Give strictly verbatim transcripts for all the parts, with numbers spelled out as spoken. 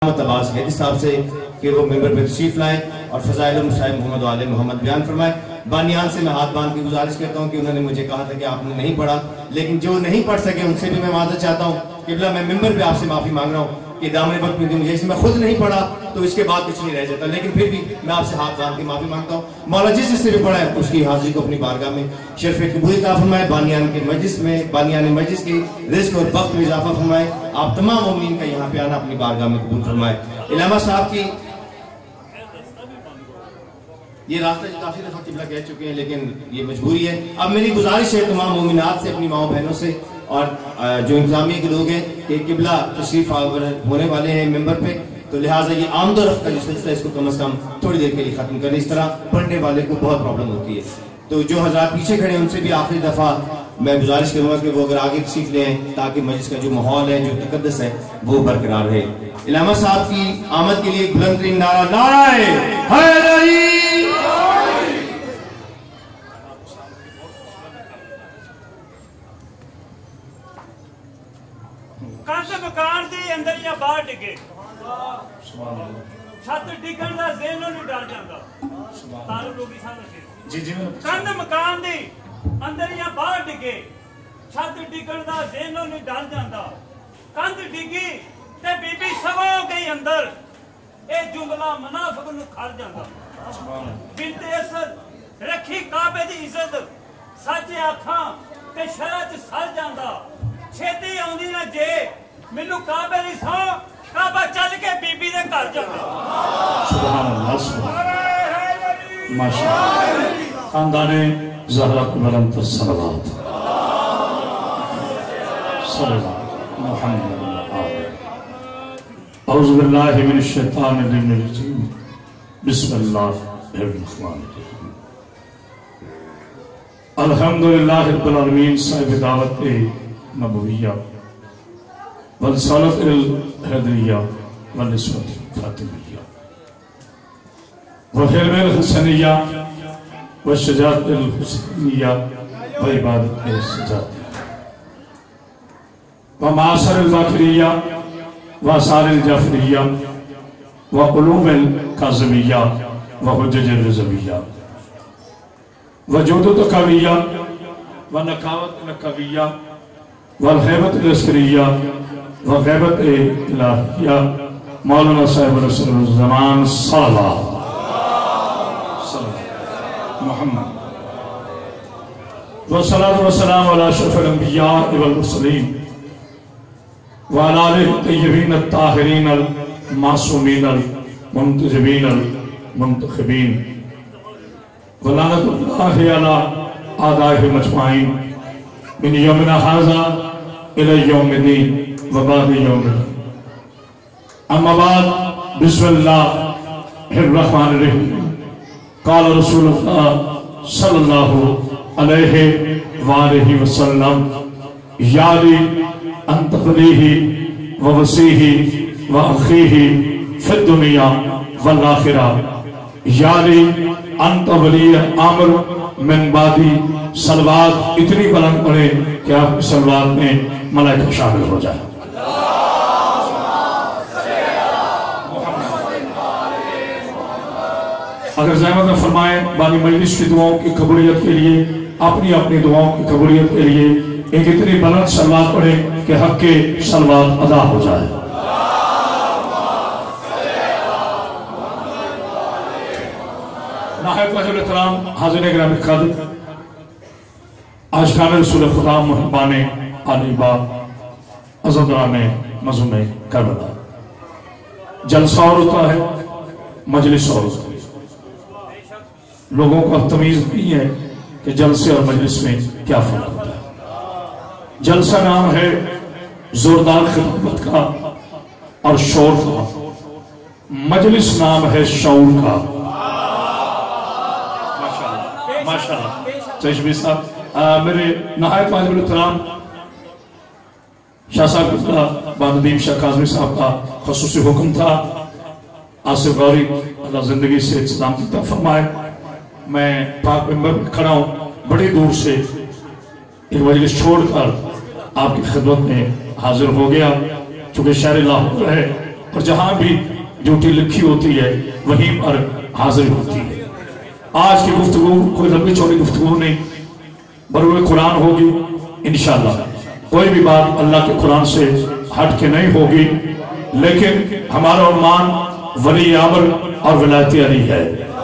عباس حیدی صاحب سے کہ وہ ممبر پہ تشریف لائیں اور فضائل المشاہد محمد و آل محمد بیان فرمائیں۔ بانیان سے میں ہاتھ باندھ کی گزارش کرتا ہوں کہ انہوں نے مجھے کہا تھا کہ آپ نے نہیں پڑھا، لیکن جو نہیں پڑھ سکے ان سے بھی میں معذرت چاہتا ہوں۔ قبلہ میں ممبر پہ آپ سے معافی مانگ رہا ہوں کہ دامن وقت میں مجھے اس میں خود نہیں پڑھا تو اس کے بعد کچھ نہیں رہ جاتا، لیکن پھر بھی میں آپ سے ہاتھ باندھ کے معافی مانگتا ہوں۔ مولا جس جس نے بھی پڑھا ہے اس کی حاضری کو اپنی بارگاہ میں شرف قبول عطا فرمائے، بانیان کے مجلس میں بانیان مجلس کی رزق اور وقت میں اضافہ فرمائے، آپ تمام مومنین کا یہاں پہ آنا اپنی بارگاہ میں قبول فرمائے۔ علامہ صاحب کی یہ راستہ جو کافی دفعہ قبلہ کہہ چکے ہیں لیکن یہ مجبوری ہے۔ اب میری گزارش ہے تمام مومنات سے، اپنی ماؤں بہنوں سے اور جو انتظامیہ کے لوگ ہیں کہ قبلہ تشریف آور ہونے والے ہیں ممبر پہ، تو لہٰذا یہ آمد و رفت کا جو سلسلہ اس کو کم از کم تھوڑی دیر کے لیے ختم کریں، اس طرح پڑھنے والے کو بہت پرابلم ہوتی ہے۔ تو جو حضرات پیچھے کھڑے ہیں ان سے بھی آخری دفعہ میں گزارش کروں گا کہ وہ اگر آگے تشریف لیں تاکہ مجلس کا جو ماحول ہے، جو تقدس ہے، وہ برقرار رہے۔ علامہ صاحب کی آمد کے لیے بلند ترین نعرہ نعرہ حیدری۔ کانس مکان دی اندر یا باہر ڈگے چھت ڈگن دا ذہنوں نہیں ڈر جاندہ تعلق لوگی سامنے کانس مکان دی اندر یا باہر ڈگے چھت ڈگن دا ذہنوں نہیں ڈر جاندہ کانس ڈگی تے بی بی سوا گئی اندر اے جملہ منافق نو کھڑ جاندہ بنت اسد رکھی کعبے دی عزت سچے آکھاں تے شرع چ سر جاندہ چھیتی آؤندی نہ جے منو کعبے دی سو کعبہ چل کے بی بی دے گھر جاندے۔ سبحان اللہ سبحان اللہ ماشاءاللہ خاندان زہرا کو بلند صلوات صلی اللہ محمد اعوذ باللہ من الشیطان الرجیم بسم اللہ الرحمن الرحیم الحمدللہ رب العالمین صاحب دعوت نبویہ والرسالت الحیدریہ والنسوۃ فاطمیہ وحلم الحسنیہ والشجاعت الحسنیہ وعبادت السجادیہ ومعاصر الباکریہ وآثار الجعفریہ وعلوم القاظمیہ وحجج الرضویہ وجود التقویہ ونقاوت القویہ والغیبت العسکریہ وغیبت الہیہ مولانا صاحب رسول الزمان صلی اللہ محمد والصلاة والسلام علی اشرف الانبیاء والمرسلین وعلی آلہ الطیبین الطاہرین المعصومین المنتجبین المنتخبین ولعنت اللہ علی اعدائهم اجمعین من یومنا ھذا الى یوم الدین وبعد یوم الدین اما بعد بسم اللہ الرحمن الرحیم قال رسول اللہ صلی اللہ علیہ وآلہ وسلم یاری انت فلیہ ووسیہ واخیہ فی الدنیا والآخرہ یاری انت ولی عامر من بعدی صلوات اتنی بلند پڑھے کہ آپ کی صلوات میں ملائکہ شامل ہو جائے۔ اگر زحمت میں فرمائیں بانی مجلس کی دعاؤں کی قبولیت کے لیے اپنی اپنی دعاؤں کی قبولیت کے لیے ایک اتنی بلند صلوات پڑھے کہ حق کے صلوات ادا ہو جائے۔ نہایت واجب احترام حاضرین گرامی قدر، عاشقان رسول خدا محبان علی باب عزدران مظلوم کربلا، جلسہ اور ہوتا ہے مجلس اور ہوتا ہے۔ لوگوں کو تمیز نہیں ہے کہ جلسے اور مجلس میں کیا فرق ہوتا ہے۔ جلسہ نام ہے زوردار خدمت کا اور شور کا، مجلس نام ہے شعور کا۔ ماشاءاللہ چشمی صاحب میرے نہایت واجب الاحترام شاہ صاحب قبلہ بندیم شاہ کاظمی صاحب کا خصوصی حکم تھا آصف غوری اللہ زندگی سے سلامتی عطا فرمائے۔ میں پاک ممبر میں کھڑا ہوں، بڑی دور سے ایک مجلس چھوڑ کر آپ کی خدمت میں حاضر ہو گیا، چونکہ شہر لاہور ہے और जहां भी ड्यूटी लिखी होती है वहीं पर हाजिर होती है। आज की गुफ्तगू कोई लंबी चौड़ी गुफ्तगू नहीं, बरूए कुरान होगी इंशाअल्लाह। कोई भी बात अल्लाह के कुरान से हट के नहीं होगी, लेकिन हमारा उन्मान वली अमर और विलायत अली है।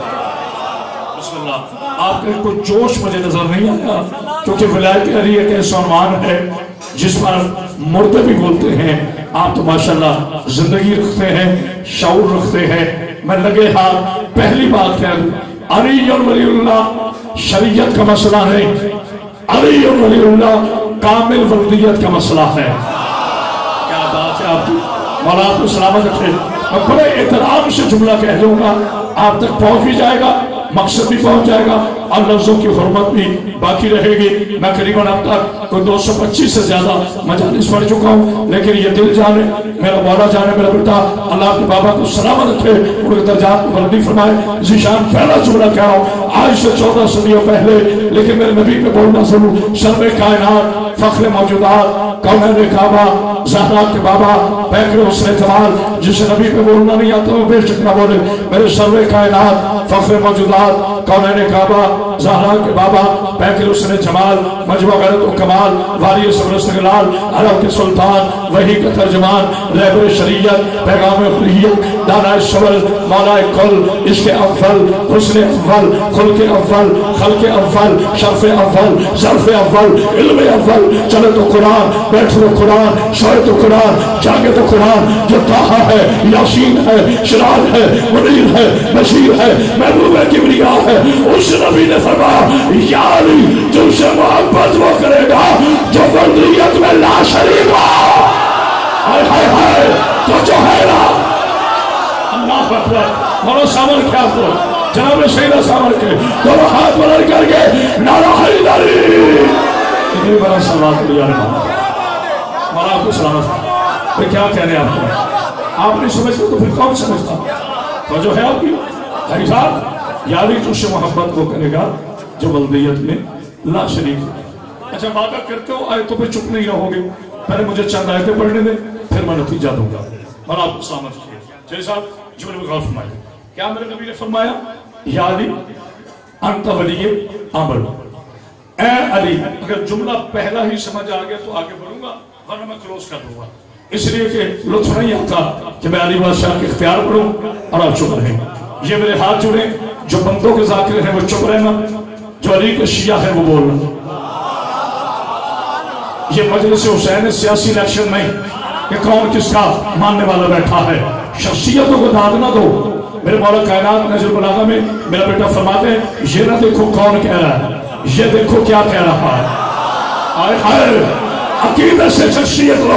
आपके कोई जोश मुझे नजर नहीं आया, क्योंकि विलायत अली एक ऐसा उन्मान है जिस पर मुर्दे भी बोलते हैं। आप तो माशाल्लाह जिंदगी रखते हैं, शऊर रखते हैं। मैं लगे हाथ पहली बात कह दूं, अली और वलीउल्लाह शरीयत का मसला नहीं, अली और वलीउल्लाह कामिल वल्दियत का मसला है। क्या बात है आपकी, मौला आपको सलामत रखे। मैं बड़े एहतराम से जुमला कह दूंगा, आप तक पहुंच भी जाएगा, मकसद भी पहुंच जाएगा और लफ्जों की हुर्मत भी बाकी रहेगी। मैं करीबन अब तक कोई दो सौ पच्चीस से ज्यादा मजालिस पढ़ चुका हूँ, लेकिन ये दिल जाने, मेरा मौला जाने, मेरा बेटा अल्लाह के बाबा को सलामत रखे, उनके दर्जात को बुलंदी फरमाए। जीशान पहला जुमला कह रहा हूँ, आज से चौदह सदियों पहले, लेकिन मेरे नबी पे बोलना जरूर। सर्वे कायनात, फख्र मौजूदात, कौनैन काबा, ज़हरा के बाबा, बैकर हुस्न जमाल, जिसे नबी पे बोलना नहीं आता वो बेशक ना बोले। मेरे सर्वे कायनात, फख्र मौजूदात, कौनैन काबा, ज़हरा के बाबा, बैकर हुस्न जमाल, मजमा गैरत व कमाल, वारिस इस्तगलाल, अरब के सुल्तान, वही का तर्जमान, रहबर शरीयत, पैगाम खुलियत, दाना शवल, मौला कुल, इसके अव्वल, हुस्न अव्वल, खुल्क अव्वल, खल्क अव्वल, शर्फ अव्वल, ज़र्फ अव्वल, इल्म अव्वल। चले तो कुरान, बैठे तो कुरान, सोए तो कुरान, जागे तो कुरान। जो ताहा है, यासीन है, शिराज है, मुनीर है, बशीर है, महबूब है, किबरिया है, उस नबी ने फरमाया, या अली तुमसे मोहब्बत वो करेगा जो वल्दियत में ला शरीक हो। हाय हाय हाय, तो जो है ना, अल्लाह अकबर। बोलो सामर क्या आपको, जनाब सैयदा सामर के दोनों हाथ बुलंद करके नारा हैदरी। इतनी बड़ा सवाल दिया मौला आपको सलामत। तो क्या कहने आपको, आप नहीं समझते तो फिर कौन समझता? तो जो है आपकी भाई साहब, यारी तुझसे मोहब्बत वो करेगा जो वल्दियत में ला शरीक। अच्छा वादा करते हो आयतों पे चुप नहीं रहोगे, पहले मुझे चंद आयतें पढ़ने दे, फिर मैं नतीजा दूंगा। मौला आपको सलामत रखिए। जय साहब जुमले में गौर फरमाइए, क्या मेरे नबी ने फरमाया, या अली अंत वली अमर। ए अली, अगर जुमला पहला ही समझ आ गया तो आगे बढ़ूंगा, वरना मैं क्लोज कर दूंगा। इसलिए कि लुत्फ नहीं आता कि मैं अली बादशाह के इख्तियार करूं और आप चुप रहें। ये मेरे हाथ जुड़े, जो बंदों के जाकिर हैं वो चुप रहना, जो अली के शिया है वो बोलना। ये मजलिस हुसैन सियासी इलेक्शन नहीं कि कौन किसका मानने वाला बैठा है, शख्सियतों को दाद ना दो। मेरे मौला कायनात नजर बलागा में मेरा बेटा फरमाते हैं, ये ना देखो कौन कह रहा है, ये देखो क्या कह रहा है। आए हाय, अकीदत से शख्सियत लो,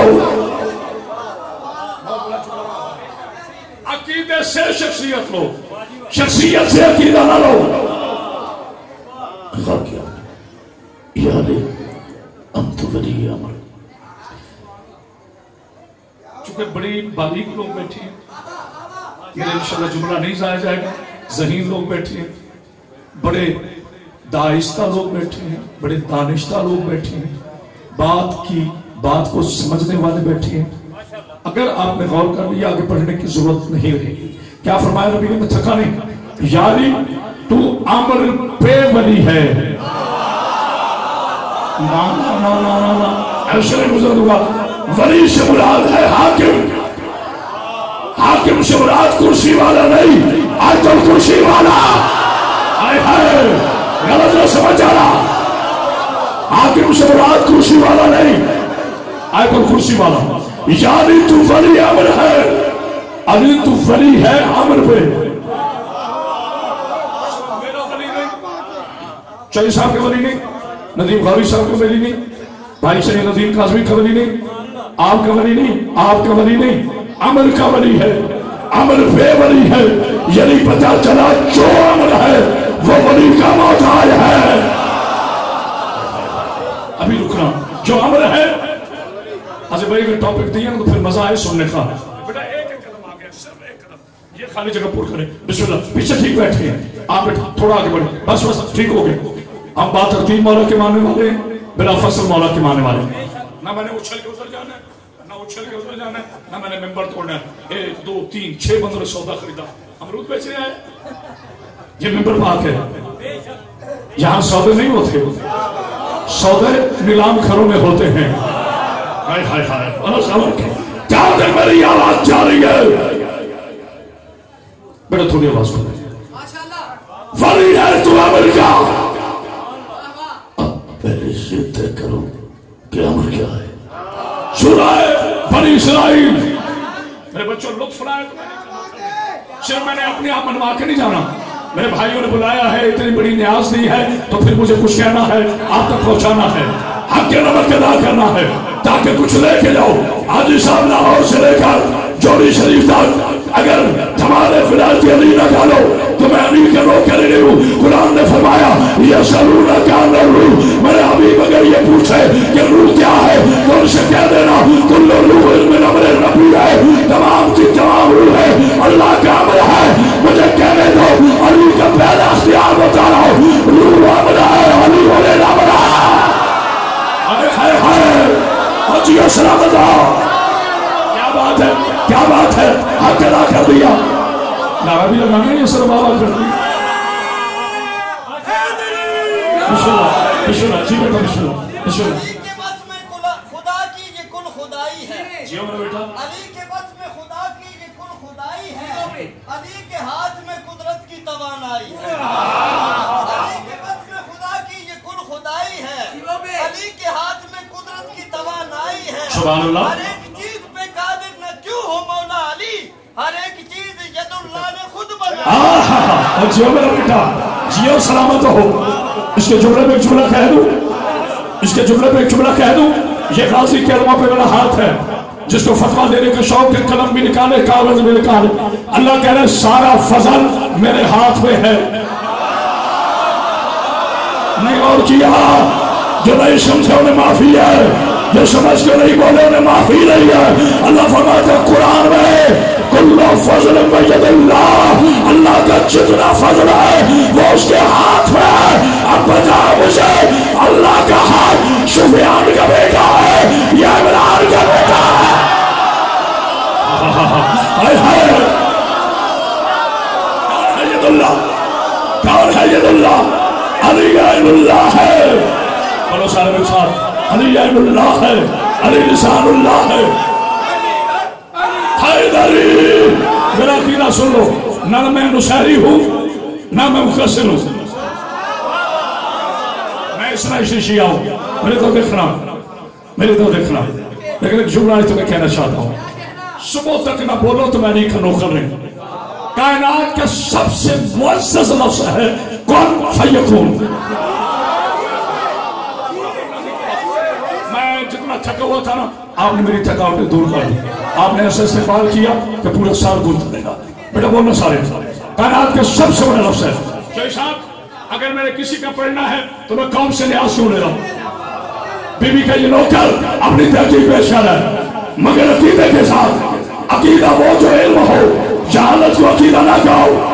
अकीदत से शख्सियत लो, शख्सियत से अकीदा ना लो। या अली अंत वली अमर। चूंकि बड़ी बारीक लोग बैठे हैं, मेरे इंशाल्लाह जुमला नहीं जाया जाएगा। ज़हीन लोग बैठे हैं, बड़े दाइस्ता लोग बैठे हैं, बड़े दानिश्ता लोग बैठे हैं, बात की बात को समझने वाले बैठे हैं। अगर आपने गौर कर लिया, आगे पढ़ने की जरूरत नहीं रहेगी। क्या फरमाया नबी ने, मैं थका नहीं, यारी तू अमर पे वली है। ना ना ना ना ना ना ऐसे नहीं गुजर दूंगा। वली से मुराद है हाकिम, हाकिम से मुराद कुर्सी वाला नहीं, आयतुल कुर्सी वाला। हाय हाय, गलत न समझ जाना, हाकिम से मुराद कुर्सी वाला नहीं, आयतुल कुर्सी वाला। यानी तू वली अमर है, अली तू वली है अमर पे। चौधरी साहब के वली नहीं, नदीम गौरी साहब का वली नहीं, भाई सैयद नदीम काज़मी का वली नहीं, आपका वली नहीं, आपका वली नहीं, अमर का वली है, अमर पे वली है। यदि पता चला जो अमर है वो वली का मोहताज है। अभी रुकना, जो अमर है। अच्छा भाई अगर टॉपिक दिया ना तो फिर मजा आए सुनने का। बेटा एक एक कदम आ गया, सिर्फ एक कदम, ये खाली जगह पूरी करें। बिस्मिल्लाह, पीछे ठीक बैठे हैं आप, बेटा थोड़ा आगे बढ़े, बस बस ठीक हो गए। हम बात तरतीब मौला के मानने वाले, बिला फसल मौला के मानने वाले। ना मैंने उछल के उतर जाना है, نہ اچھل کے ادھر جانا ہے نہ میں نے ممبر توڑنا ہے. ایک دو تین چھ بندوں نے سودا خریدا, امرود بیچنے آئے. یہ ممبر پاک ہے, یہاں سودے نہیں ہوتے, سودے نیلام گھروں میں ہوتے ہیں. ہائے ہائے ہائے, کیا دن میری آواز جا رہی ہے؟ بیٹا تھوڑی آواز کھولے. ولی ہے تو عمل کا, پہلے سے طے کرو کہ عمل کیا ہے. سورہ بنی اسرائیل. میرے بچوں لطف لائے تو میں نے صرف میں نے اپنے آپ منوا کے نہیں جانا. میرے بھائیوں نے بلایا ہے, اتنی بڑی نیاز دی ہے, تو پھر مجھے کچھ کہنا ہے, آپ تک پہنچانا ہے, حق کے نمک ادا کرنا ہے تاکہ کچھ لے کے جاؤ. حاجی صاحب لاہور سے لے کر جوڑی شریف تک اگر ہمارے فلالتی علی نہ ڈالو تو میں علی کے نوکر نہیں ہوں. قرآن نے فرمایا یسألونک عن الروح, میرے حبیب اگر یہ پوچھے کہ روح کیا ہے تو ان سے کہہ دینا کل روح من امر ربی ہے, تمام کی تمام روح ہے اللہ کا امر ہے. مجھے کہنے دو علی کا پہلا اختیار بتا رہا ہوں, روح امر ہے, علی ہونے نہ امر ہے. ہائے ہائے ہائے, حجی اسلام بتا کیا بات ہے, کیا بات ہے, حق ادا کر دیا. نعرہ بھی لگانا ہے, یہ سر بابا کر دیا. بسم اللہ بسم اللہ, جی بیٹا بسم اللہ بسم اللہ. علی کے بس میں خدا کی یہ کل خدائی ہے. جی میرا بیٹا. علی کے بس میں خدا کی یہ کل خدائی ہے. علی کے ہاتھ میں قدرت کی توانائی ہے. علی کے بس میں خدا کی یہ کل خدائی ہے. علی کے ہاتھ میں قدرت کی توانائی ہے. سبحان اللہ. ہر ایک چیز پہ قادر نہ کیوں ہو مولا علی, ہر ایک چیز ید اللہ نے خود بنائی. جیو میرا بیٹا, جیو سلامت ہو. اس کے جملے پہ ایک جملہ کہہ دوں, اس کے جملے پہ ایک جملہ کہہ دوں. یہ غازی کلمہ پہ میرا ہاتھ ہے, جس کو فتوہ دینے کے شوق کے قلم بھی نکالے, کاغذ بھی نکالے. اللہ کہہ رہے سارا فضل میرے ہاتھ میں ہے. نہیں اور کیا, جو نہیں سمجھے انہیں معافی ہے, جو سمجھ کے نہیں بولے انہیں معافی نہیں ہے. اللہ فرماتا ہے قرآن میں کل فضل بید اللہ, اللہ کا جتنا فضل ہے وہ اس کے ہاتھ میں ہے. اب بتا مجھے اللہ کا ہاتھ سفیان کا بیٹا ہے یا عمران کا بیٹا ہے؟ ہائے ہائے, کون ہے ید اللہ, کون ہے ید اللہ؟ علی عین اللہ ہے. بولو سارے میرے ساتھ, علی عین اللہ ہے, علی لسان اللہ ہے. حیدری, میرا عقیدہ سن لو, نہ میں نصیری ہوں نہ میں مخصر ہوں, میں اسرائیل شیعہ ہوں. میرے تو دیکھنا میرے تو دیکھنا لیکن ایک جملہ ہے تو میں کہنا چاہتا ہوں, صبح تک نہ بولو تو میں نہیں کھنو کر رہے. کائنات کا سب سے معزز لفظ ہے کون فیکون. میں جتنا تھکا ہوا تھا نا, آپ نے میری تھکاوٹ دور کر دی. آپ نے ایسا استقبال کیا کہ پورا سال گونجتا رہے گا. بیٹا بولنا سارے, کائنات کے سب سے بڑا لفظ ہے. جی صاحب اگر میرے کسی کا پڑھنا ہے تو میں قوم سے لحاظ کیوں لے رہا ہوں؟ بی بی کا یہ نوکر اپنی تحقیق پیش کر رہا ہے, مگر عقیدے کے ساتھ. عقیدہ وہ جو علم ہو, جہالت کو عقیدہ نہ کہو.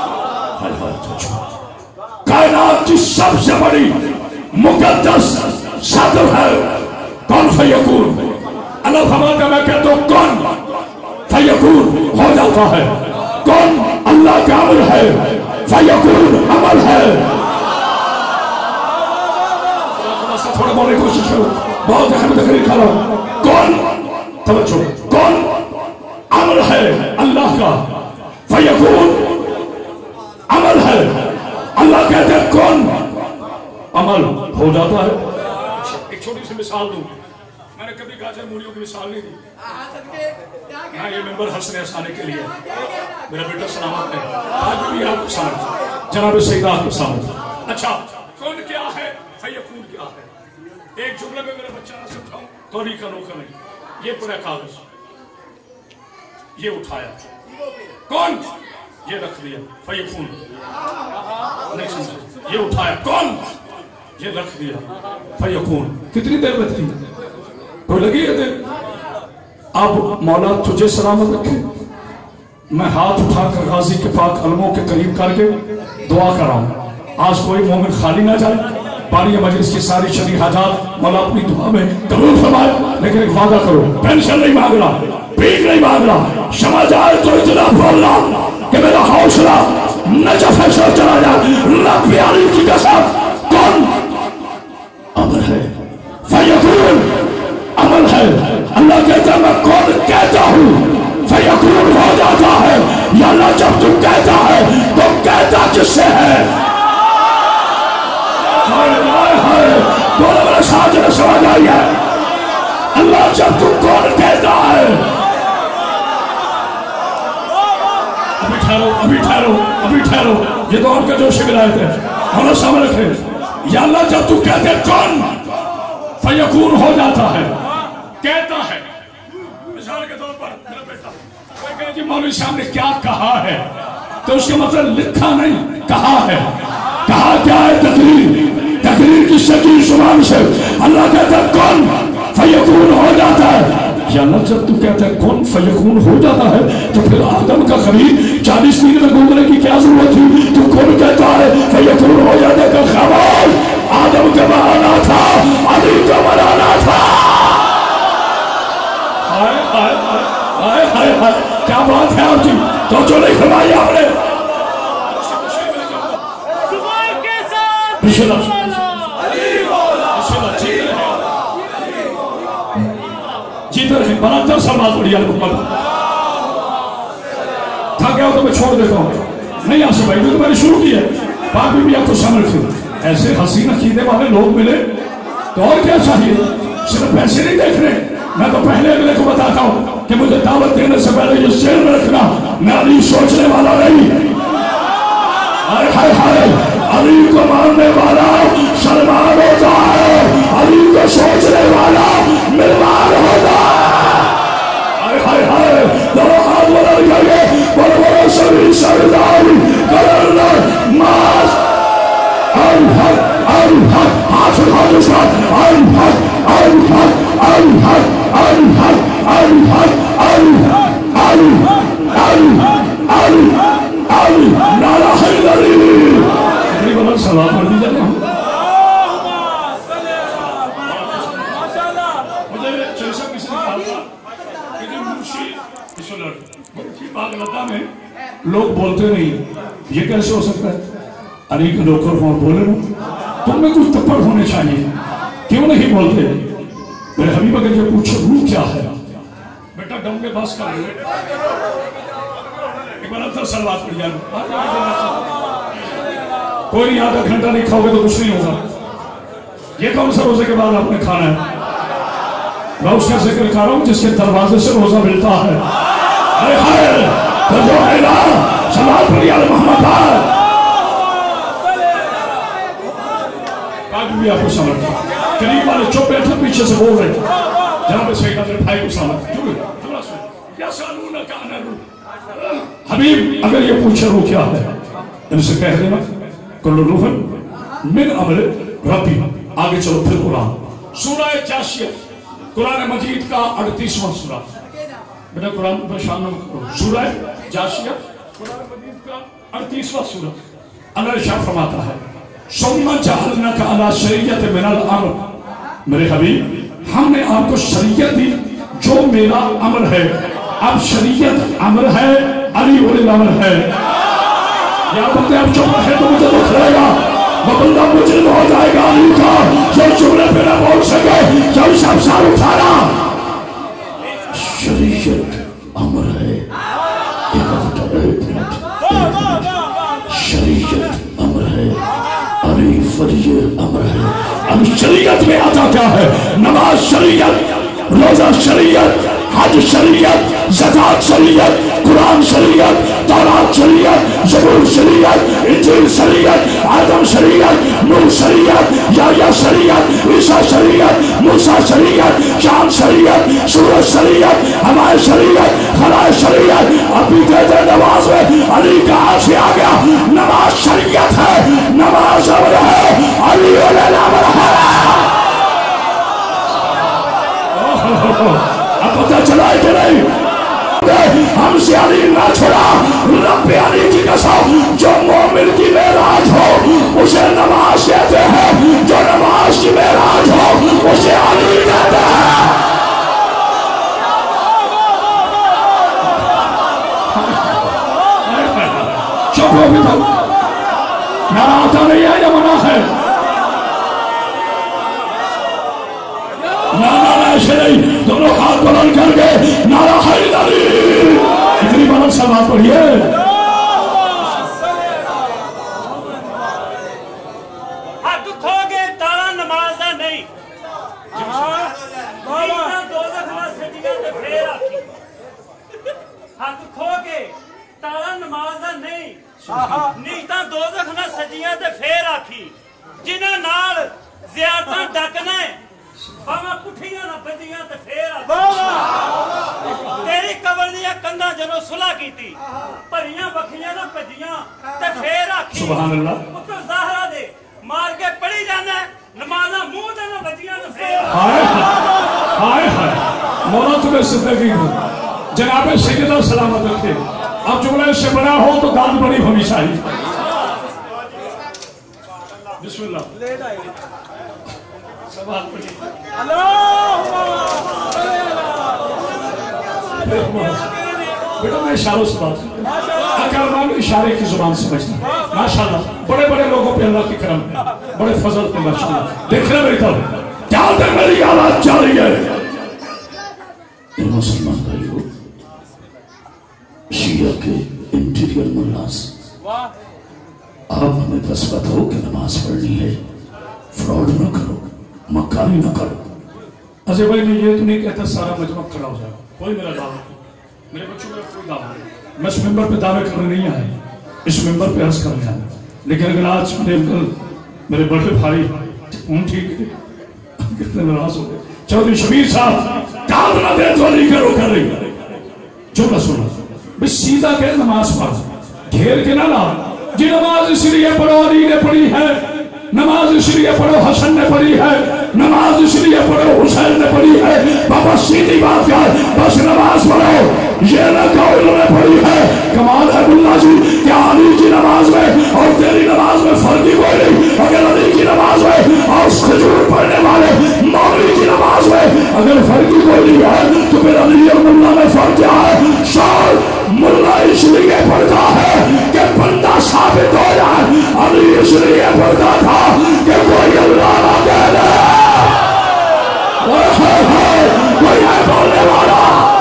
کائنات کی سب سے بڑی مقدس صدر ہے کون فیکون. اللہ فرماتا میں کہتا ہوں کون فیکون ہو جاتا ہے. کون اللہ کا عمل ہے, فیکون عمل ہے. تھوڑا بولنے کی کوشش کرو, بہت اہم تقریر کھا رہا ہوں. کون, توجہ, کون عمل ہے اللہ کا, فیکون عمل ہے. اللہ کہتے ہیں کون عمل ہو جاتا ہے. ایک چھوٹی سی مثال دوں, میں نے کبھی گاجر مولیوں کی مثال نہیں دی. میں یہ ممبر ہنسنے ہنسانے کے لیے, میرا بیٹا سلامت ہے, آج بھی آپ کو سامنے جناب سیدہ آپ کو سامنے. اچھا کون کیا ہے, فیکون کیا ہے. ایک جملے میں میرا بچہ نہ سمجھاؤں تو نہیں کا نوکر نہیں. یہ پورا کاغذ یہ اٹھایا, کون, یہ رکھ دیا, فیکون. نہیں سمجھا, یہ اٹھایا, کون, یہ رکھ دیا, فیکون. کتنی دیر میں تھی, کوئی لگی ہے دیر. اب مولا تجھے سلامت رکھے. میں ہاتھ اٹھا کر غازی کے پاک علموں کے قریب کر کے دعا کر رہا ہوں, آج کوئی مومن خالی نہ جائے. बारी मजलिस की सारी शरी हाजात मौला अपनी दुआ में कबूल फरमाए। लेकिन एक वादा करो, पेंशन नहीं मांगना, भीख नहीं मांगना, क्षमा जाए तो इतना बोलना कि मेरा हौसला नजफ से चला जाए। रब अली की कसम, कौन अमर है फयकून, अमल है। अल्लाह कहता है मैं कौन कहता हूँ फयकून हो जाता है। या अल्लाह जब तू कहता है तो कहता किससे है? हाय हाय हाय, बोलो मेरे साथ जरा समझ आई है। अल्लाह जब तू कौन कहता है, अभी ठहरो अभी ठहरो अभी ठहरो, ये तो आपका जो शिविर आए थे हम समझ रखे। या अल्लाह जब तू कहते कौन फयकून हो जाता है, कहता है। मिसाल के तौर पर मेरा बेटा कोई कहे कि मौलवी साहब ने क्या कहा है, तो उसका मतलब लिखा नहीं, कहा है। कहा क्या है? तकरीर, तकरीर की सच्ची जुबान से अल्लाह कहता है कौन फयकून हो जाता है। या अल्लाह जब तू कहता है कौन फयकून हो जाता है, तो फिर आदम का खलील चालीस दिन में गुजरने की क्या जरूरत थी? तू कौन कहता है फयकून हो जाता है? खबर आदम का बनाना था, अली का बनाना था। हाय हाय हाय हाय हाय, क्या बात है आपकी, तो जो नहीं फरमाई आपने। जीते रहे बराबर सलमान बढ़िया था। क्या हो तो मैं छोड़ देता हूँ, नहीं आ सकता तो मैंने शुरू किया। बाप भी आपको समझ थे, ऐसे हसीन अकीदे वाले लोग मिले तो और क्या चाहिए, सिर्फ पैसे नहीं देख रहे। मैं तो पहले अगले को बताता हूँ कि मुझे दावत देने से पहले ये शेर में रखना, मैं अली सोचने वाला नहीं। हाय हाय हाय, अली को मारने वाला सलमान होता है, अली को सोचने वाला मेहमान होता है। हाय हाय हाय, दोनों हाथ वाला निकालिए, बड़े बड़े सभी सरदारी करना मास अनहद अनहद, हाथ उठाओ जिसका अनहद अनहद अनहद अनहद अनहद अनहद अनहद अनहद अनहद नारा हैदरी। तकरीबन सलाम पढ़ दीजिए। मुझे जैसा किसी ने कहा था कि जो मुंशी बागलता में लोग बोलते नहीं, ये कैसे हो सकता है? अली के नौकर वहां बोले ना, तुम में कुछ तपड़ होने चाहिए, क्यों नहीं बोलते? मेरे हबीब अगर ये पूछो रूह क्या है, बेटा डम के पास कर एक बार अंदर सलवात पड़ जाए। कोई आधा घंटा नहीं खाओगे तो कुछ नहीं होगा। ये कौन सा रोजे के बाद आपने खाना है? मैं उसका जिक्र कर रहा हूं जिसके दरवाजे से रोजा मिलता है। अरे हाय, तो जो है ना सलात पढ़िए मोहम्मद है, भी आपको समझ करीब वाले चुप बैठे पीछे से बोल रहे जनाब सैयद मेरे भाई को समझ क्यों क्या सानून का अनरू। हबीब अगर ये पूछे वो क्या है, इनसे कह देना कुल्लु रूहन मिन अमल रब्बी। आगे चलो फिर कुरान सूरह जाशिया, कुरान मजीद का अड़तीसवां सूरा। बेटा कुरान पर शामिल करो, सूरह जाशिया कुरान मजीद का अड़तीसवां सूरा। अल्लाह इरशाद फरमाता है सुम्मा जअलना का अला शरीयत मिनल अम्र, मेरे हबीब हमने आपको शरीयत दी जो मेरा अमर है। अब शरीयत अमर है, अली उल अमर है। या बंदे अब चुप रहे तो मुझे दुख रहेगा, वो बंदा मुजरिम हो जाएगा अली का जो जुमले पे ना बोल सके, जो सब सार उठाना। शरीयत अमर है, शरीयत अमर है, अली फरीज अमर है। अब शरीयत में आता क्या है? नमाज शरीयत, रोजा शरीयत, हज शरीयत, ज़कात शरीयत, कुरान शरीयत, तौरात शरीयत, ज़बूर शरीयत, इंजील शरीयत, आदम शरीयत, नूह शरीयत, याह्या शरीयत, ईसा शरीयत, मूसा शरीयत, शाम शरीयत, सूरज शरीयत, हमारे शरीयत, खलाए शरीयत। अभी कहते नमाज में अली का आशी आ गया। नमाज शरीयत है, नमाज अमर है, अली अमर है। अब पता चला है कि नहीं? हमसे अली ना छोड़ा, रब अली की कसम, जो मोमिन की मेराज हो उसे नमाज कहते हैं, जो को अभी तक नारा आता नहीं है या मना है? ना ना ना ऐसे नहीं, दोनों हाथ बुलंद करके नारा हैदरी, इतनी बुलंद से बात पढ़िए। हक खो गए तारा नमाज दा नहीं, नीता दोज़ख ना सजिया ते फेर आखी। हक खो गए तारा नमाज दा नहीं, नीता दोज़ख ना सजिया ते फेर आखी। जिन्हां नाल ज़ियारतां डकना बावा पुठियां ना बजियां ते फेर आखी। तेरी कबर दियां कंधां जदों सुलह कीती, भरियां बखियां ना भजियां ते फेर आखी। सुभान अल्लाह। पुत्र ज़हरा दे मार के पढ़ी जाना नमाज़ां मुंह ते ना बजियां ते फेर हाय हाय हाय मौला तुम्हें जिंदगी हो जनाब सैयदा सलामत रखे। अब जुमले से बड़ा हो तो दाद बड़ी होनी चाहिए। बिस्मिल्लाह सवाल पढ़िए। बेटा मैं इशारों से बात अकलमान इशारे की जुबान समझता माशाल्लाह। बड़े बड़े लोगों पे अल्लाह की करम है, बड़े फजल पे माशाल्लाह। देख रहे मेरी तरफ क्या तक मेरी आवाज जा रही है? मुसलमान भाइयों, शिया के इंटीरियर मुल्लास, आप हमें बस बताओ कि नमाज पढ़नी है, फ्रॉड न करो, मक्कारी न करो। अजय भाई मैं ये तो नहीं कहता सारा मजमा खड़ा हो जाए, कोई मेरा दावा नहीं, मेरे बच्चों का कोई दावा नहीं। मैं इस मेंबर पे दावे करने नहीं आया, इस मेंबर पे अर्ज करने आया। लेकिन अगर आज मेरे अंकल मेरे बड़े भाई उन ठीक कितने नाराज हो गए। चौधरी शबीर साहब काम ना दे तो नहीं करो कर रही जो ना सुनो बस सीधा कह नमाज पढ़ घेर के ना ला जी। नमाज इसलिए पढ़ो अली ने पढ़ी है, नमाज इसलिए पढ़ो हसन ने पढ़ी है, नमाज इसलिए पढ़ो हुसैन ने पढ़ी है। बाबा सीधी बात यार बस नमाज पढ़ो ये ना कहो इन्होंने पढ़ी है। कमाल है मुल्ला जी क्या अली की नमाज में और तेरी नमाज में फर्क ही कोई नहीं। अगर अली की नमाज में और खजूर पढ़ने वाले मौलवी की नमाज में अगर फर्क ही कोई नहीं है तो फिर अली और मुल्ला में फर्क क्या है? शायद मुल्ला इसलिए पढ़ता है कि बंदा साबित हो जाए, अली इसलिए पढ़ता था कि कोई अल्लाह ना कह दे। कोई है बोलने वाला?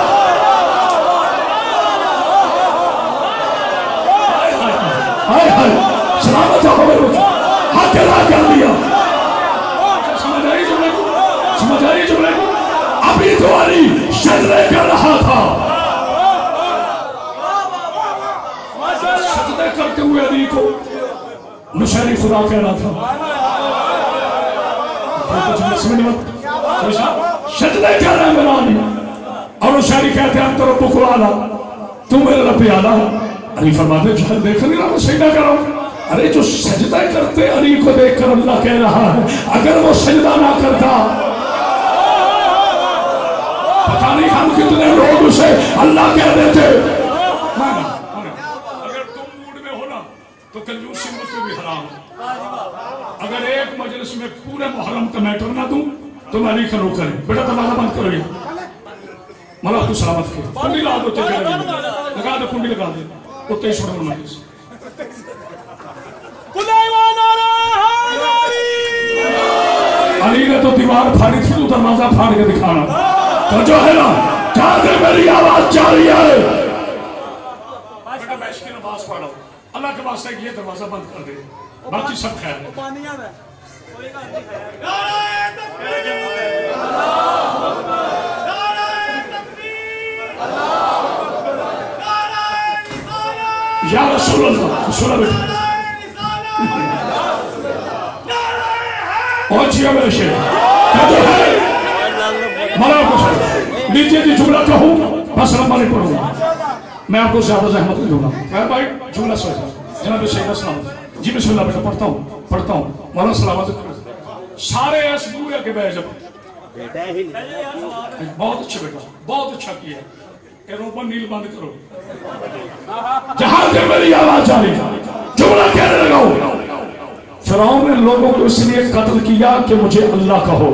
सलामत हो हाथ अदा कर दिया। समझ आई जुमले को? समझ आई जुमले को? अभी तो अली सजदे कर रहा था, सजदे करते हुए अली को नुशैरी खुदा कह रहा था। सजदे कर रहे मेरा अली और नुशैरी कहते हैं तो रब्बुक आला, तू मेरे रब आला। अली फरमाते जहर देख नहीं रहा मैं सजदा कर रहा हूं। अरे जो सजदा करते अली को देखकर अल्लाह कह रहा है अगर वो सजदा ना करता पता नहीं हम कितने लोग उसे अल्लाह कह देते। अगर तुम मूड में हो ना तो कंजूसी मुझसे भी हराम है। अगर एक मजलिस में पूरे मुहर्रम का मैटर ना दूं तो मैं नहीं करूँ करें। बेटा दरवाजा बंद करो ये मला तू सलामत के कुंडी ला दो, लगा दो कुंडी लगा दे उत्ते छोड़ मजलिस। अली ने तो दीवार फाड़ी थी, तो दरवाजा फाड़ के दिखाना तो जो है ना जहां से मेरी आवाज जा रही है बेटा बैठ के नमाज पढ़ो। अल्लाह के वास्ते ये दरवाजा बंद कर दे, बाकी सब खैर है। या रसूल अल्लाह सुना बेटा और जिया मेरे शेर जो है मरा कुछ नीचे की जुमला कहूँ बस लंबा नहीं पढ़ूंगा, मैं आपको ज्यादा जहमत नहीं दूंगा। मैं भाई जुमला सोचा जनाब सैयदा सलामत जी बिस्मिल्लाह बेटा पढ़ता हूँ पढ़ता हूँ मौला सलामत सारे ऐसे दूर के बैठ जब बहुत अच्छे बेटा बहुत अच्छा किया। रोपन नील बंद करो जहां से मेरी आवाज आ रही जुमला कहने लगा हूं। फिरौन ने लोगों को इसलिए कत्ल किया कि मुझे अल्लाह कहो।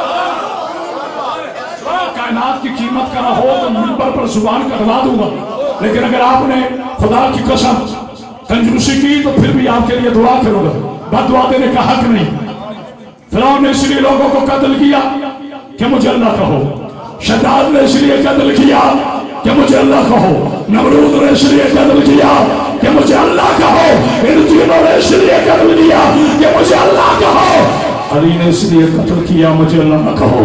कायनात की कीमत का ना हो तो मिंबर पर जुबान कटवा दूंगा। लेकिन अगर आपने खुदा की कसम कंजूसी की तो फिर भी आपके लिए दुआ करूंगा, बददुआ देने का हक नहीं। फिरौन ने इसलिए लोगों को कत्ल किया कि मुझे अल्लाह कहो, शद्दाद ने इसलिए कत्ल किया कि मुझे अल्लाह कहो, नमरूद ने इसलिए कत्ल किया कि मुझे अल्लाह कहो, इन तीनों ने इसलिए कत्ल किया कि मुझे अल्लाह कहो, अली ने इसलिए कत्ल किया मुझे अल्लाह न कहो।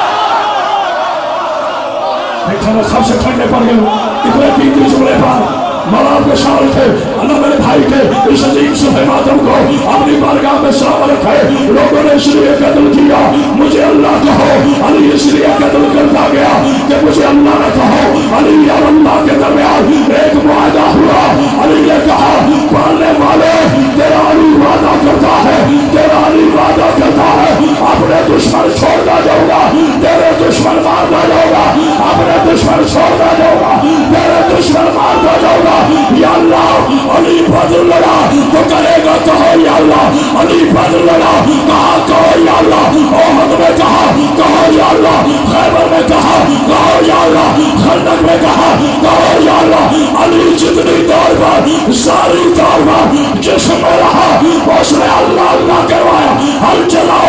देखा मैं सबसे ठंडे पड़ गए इतने कीमती जुमले पर मौला के शान थे, अल्लाह मेरे भाई थे, इस अजीब सफे मातम को अपनी बारगाह में सलाम रखे। लोगों ने इसलिए कत्ल किया मुझे अल्लाह कहो, अली इसलिए कत्ल करता गया कि मुझे अल्लाह न कहो। अली और अल्लाह के दरमियान एक वादा हुआ, अली ने कहा पढ़ने वाले तेरा अली वादा करता है, तेरा अली वादा करता है अपने दुश्मन छोड़ता जाऊंगा, तेरे दुश्मन मारता जाऊंगा, अपने दुश्मन छोड़ता जाऊंगा, तेरे दुश्मन मारता जाऊंगा। या अल्लाह अली बदल लड़ा तो करेगा, कहो या अल्लाह अली बदल लड़ा, कहा कहो या अल्लाह, ओहद में कहा कहो या अल्लाह, खैबर में कहा कहो या अल्लाह, खंदक में कहा कहो या अल्लाह। अली जितनी दौड़ पर सारी दौड़ पर जिसमें रहा उसने अल्लाह अल्लाह करवाया। हल चलाओ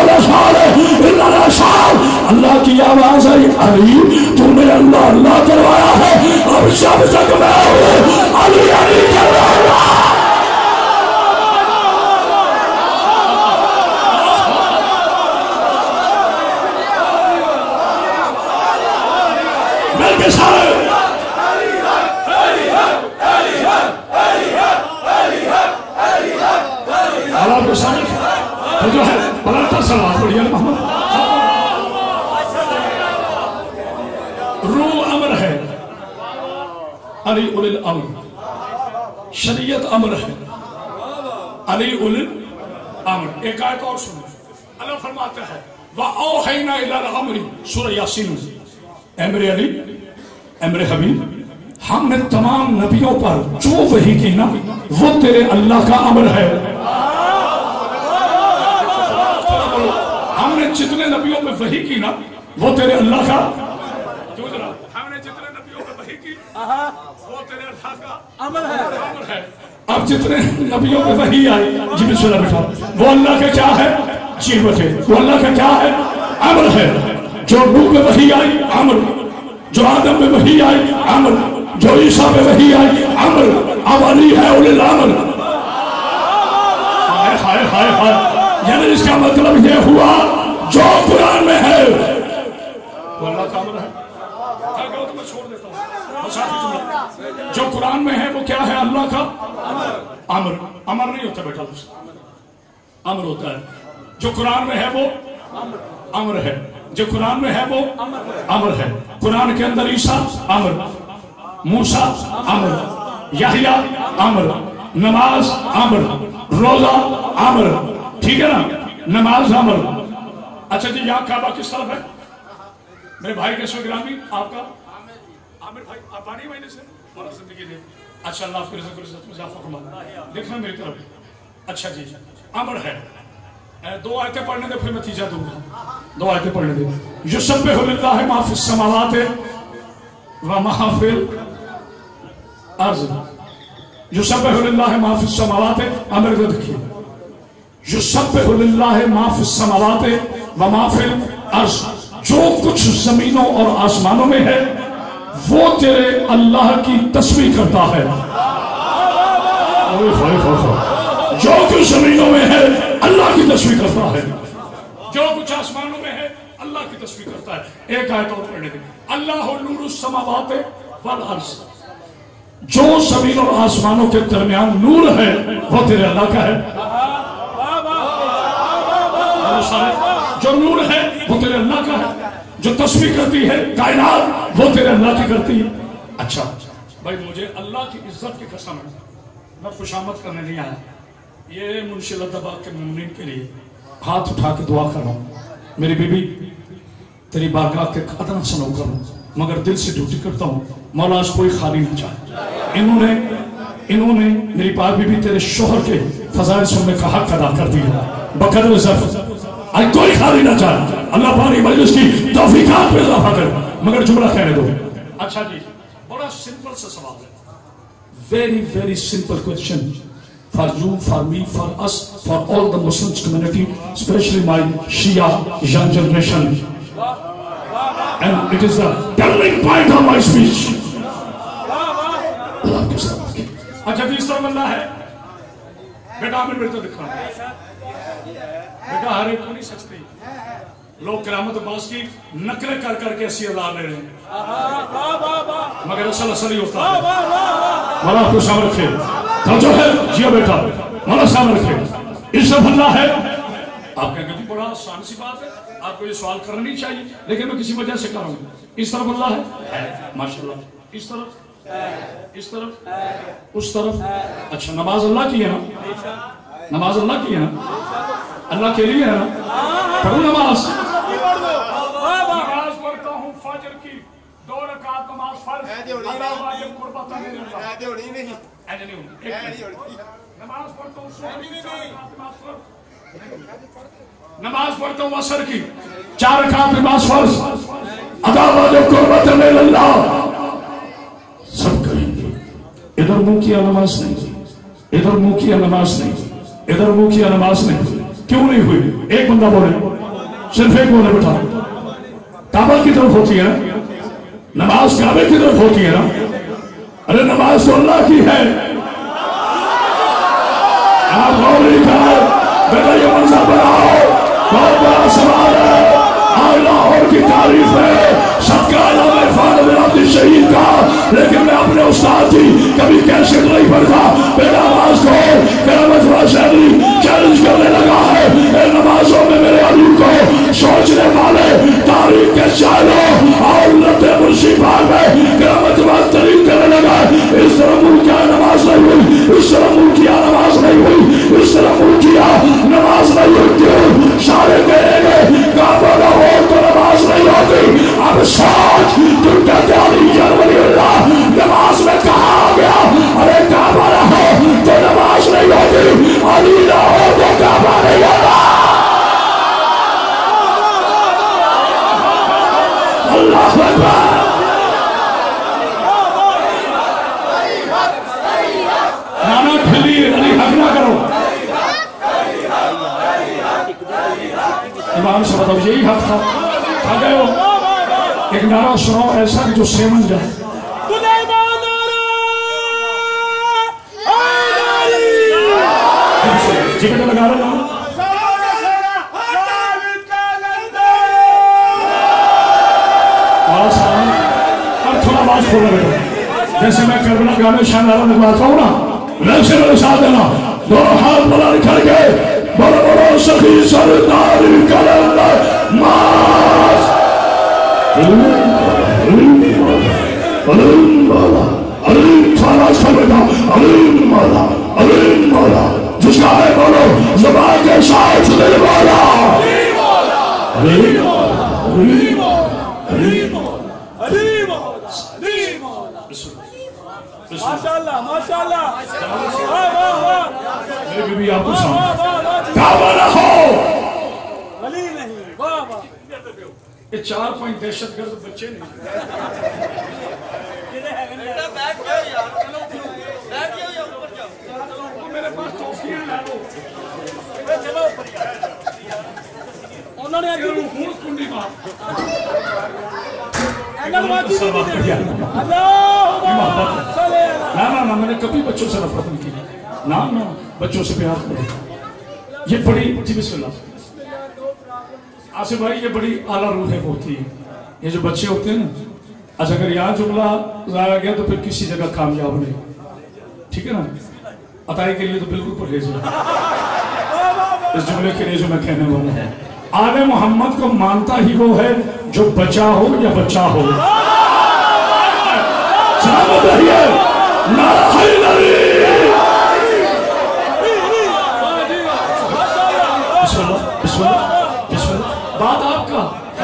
अल्लाह की आवाज आई, अली तूने अल्लाह अल्लाह करवाया है, अब जब तक मैं हूँ अली अली करवाया। मिलके सारे अल्लाह के सामने तो जो है बलंतर सलवार पढ़िए मोहम्मद। रू अमर है, अली उलिल अमर, शरीयत अमर है, अली उलिल अमर। एक आयत और सुनो, अल्लाह फरमाता है वा औहैना इला अमरी, सूरह यासीन। ऐ मेरे अली, ऐ मेरे हबीब, हमने तमाम नबियों पर जो वही की ना वो तेरे अल्लाह का अमर है। हमने जितने नबियों पे वही की ना वो तेरे अल्लाह का, हमने जितने नबियों पे वही की वो तेरे अल्लाह का अमर है, अमर है। अब जितने नबियों पे वही आई, जी बिस्मिल्लाह बैठा, वो अल्लाह का क्या है, जी बचे, वो अल्लाह का क्या है, अमर है। जो नूह पे वही आई अमर, जो आदम पे वही आई अमर, जो ईसा पे वही आई अमर। अब अली है उलिल अमर। हाय हाय हाय हाय, यानी इसका मतलब ये हुआ जो कुरान में है वो अल्लाह का अमर है। क्या कहो तो मैं छोड़ देता हूँ। जो कुरान में है वो क्या है, अल्लाह का अमर। अमर नहीं होता बेटा, अमर होता है। जो कुरान में है वो अमर है, जो कुरान में है वो अमर है। कुरान के अंदर ईसा अमर, मूसा अमर, यहया अमर, नमाज अमर, रोजा अमर, ठीक है ना, नमाज अमर। अच्छा जी, यहाँ काबा किस तरफ है मेरे भाई के ग्रामी आपका आमिर भाई, आप आनी महीने से और जिंदगी दे। अच्छा, अल्लाह आपके रिज़्क़ में इज़ाफ़ा फरमाए। देखना मेरी तरफ। अच्छा जी, अमर है। दो आयतें पढ़ने दे, फिर मैं तीजा दूंगा। दो आयतें पढ़ने दे। युसब्बिहु लिल्लाहि मा फ़िस समावाति व मा फ़िल अर्ज़। युसब्बिहु लिल्लाहि मा फ़िस समावाति, अमर को देखिए, युसब्बिहु लिल्लाहि मा फ़िस समावाति व मा फ़िल अर्ज़। जो कुछ जमीनों और आसमानों में है वो तेरे अल्लाह की तस्बीह करता है। जो कुछ जमीनों में है अल्लाह की तस्बीह करता है, जो कुछ आसमानों में है अल्लाह की तस्बीह करता है। एक आयत और पढ़ने दें, अल्लाह नूरुस समावाति वल अर्ज़। जो जमीन और आसमानों के दरमियान नूर है वो तेरे अल्लाह का है। जो नूर है वो तेरे अल्लाह का है, जो तस्बीह करती है कायनात वो तेरे अल्लाह की करती है। अच्छा भाई, मुझे अल्लाह की इज्जत की कसम है, मैं खुशामद करने नहीं आया, ये मुंशी लद्दाबाग के मुमिनीन के लिए हाथ उठा के दुआ कर रहा हूँ। मेरी बीबी तेरी बारगाह के कदम से नौकर हूँ, मगर दिल से ड्यूटी करता हूँ। मौला आज कोई खाली नहीं चाहे। इन्होंने इन्होंने मेरी पाक बीबी तेरे शोहर के फजाइल सुनने का हक अदा कर दिया बकदर ज़र्फ़। आज कोई खाली ना चाहे। अल्लाह पानी मजलिस की तौफीकात में इजाफा करे, मगर जुमला कहने दो। अच्छा जी, बड़ा सिंपल सा सवाल है, very very simple question for you, for me, for us, for all the Muslim community, especially my Shia young generation, and it is the turning point of my speech. Allah के साथ अच्छा किस तरह बंदा है बेटा, आमिर बेटा दिखा बेटा, हर एक को नहीं सकते लोग करामत अब्बास की नकलें कर करके अस्सी हजार ले रहे हैं, मगर असल असल ही होता है। मौला आपको सामने रखे तो जो है जिया बेटा, मौला सामने रखे इस तरफ अल्लाह है। आप कहेंगे कि बड़ा आसान सी बात है, आपको ये सवाल करना नहीं चाहिए, लेकिन मैं किसी वजह से कर रहा हूँ। इस तरफ अल्लाह है, माशाल्लाह, इस तरफ, इस तरफ, उस तरफ। अच्छा, नमाज अल्लाह की है ना, नमाज अल्लाह की है ना, अल्लाह के लिए है ना, पढ़ो नमाज। नमाज पढ़ता हूँ फजर की दो रकात नमाज फर्ज, अल्लाह वाजिब कुर्बत नहीं देता, ऐसे नहीं नहीं, ऐसे नहीं नमाज पढ़ता हूँ नमाज पढ़ता हूँ असर की चार रकात नमाज फर्ज, अदा वाजिब कुर्बत नहीं अल्लाह। सब कहेंगे इधर मुंह किया नमाज नहीं, इधर मुंह किया नमाज नहीं, इधर मुंह किया नमाज नहीं। क्यों नहीं हुई? एक बंदा बोले, सिर्फ एक बोले बेटा, काबा की तरफ होती है ना नमाज, काबे की तरफ होती है ना। अरे नमाज तो अल्लाह की है। आप गौर नहीं करें बेटा, ये मंजर बनाओ, बहुत बड़ा सवाल है। आज लाहौर की तारीफ है सबका शहीद का, लेकिन मैं अपने उस्ताद की कभी कैसे नहीं पढ़ता। मेरा नमाज को चैलेंज करने लगा है, नमाजों में मेरे अली को सोचने वाले तारीख के शायरों और लते मुर्शिदाबाद में गिरावट तरीक करने लगा। इस तरह मुल्क क्या नमाज नहीं हुई, इस तरह मुल्क किया नमाज नहीं हुई, इस तरह मुल्क किया नमाज नहीं होती। सारे कहेंगे काबा ना हो तो नमाज नहीं होती। अब सोच तुम कहते नमाज में कहा गया, अरे काबा ना हो तो नमाज नहीं होती, अली ना हो तो काबा नहीं होता। अल्लाह अकबर। नाना ठल्ली अली हक ना करो। इमाम से बताओ यही हक था, खा गए हो। एक नारा सुनाओ ऐसा कि जो सेवन जाए। जिक्र लगा रहे हो और थोड़ा आवाज खोलो बेटा, जैसे मैं करबला गाने शानदार निभाता हूँ ना, वैसे मेरे साथ देना। दोनों हाथ बुला निकल के बोलो बोलो सखी सरदार कलंदर मास अलीम मौला, अलीम थाना समझा, अलीम मौला, अलीम मौला, जिसका है बोलो ज़बान के साथ दिल वाला। अलीम मौला, अलीम मौला, अलीम मौला, अलीम मौला, अलीम मौला, अलीम मौला। माशाअल्लाह, माशाअल्लाह, वाह वाह वाह। मेरे भी आपको सामने काबा ना हो, अली नहीं, वाह वाह। ये चार पॉइंट दहशतगर्द बच्चे नहीं, बैठ जाओ यार, बैठ जाओ या ऊपर जाओ, मेरे पास टॉफियां ला लो, चलो ऊपर यार। उन्होंने आगे खून कुंडी मार एंगलबाजी नहीं दी। अल्लाह ना ना ना, मैंने कभी बच्चों से नफरत नहीं की, ना ना, बच्चों से प्यार करो। ये बड़ी जी बिस्मिल्लाह आसिफ भाई, ये बड़ी आला रूह होती है। ये जो बच्चे होते हैं ना, अच्छा अगर यहाँ जुमला लाया गया तो फिर किसी जगह कामयाब नहीं, ठीक है ना। अताई के लिए तो बिल्कुल परहेज है। इस जुमले के लिए जो मैं कहने वाला है, आले मोहम्मद को मानता ही वो है जो बचा हो या बच्चा हो। सलामत रहिए, नारा हैदरी। बिस्मिल्लाह, बिस्मिल्लाह, बिस्मिल्लाह। बात आपका,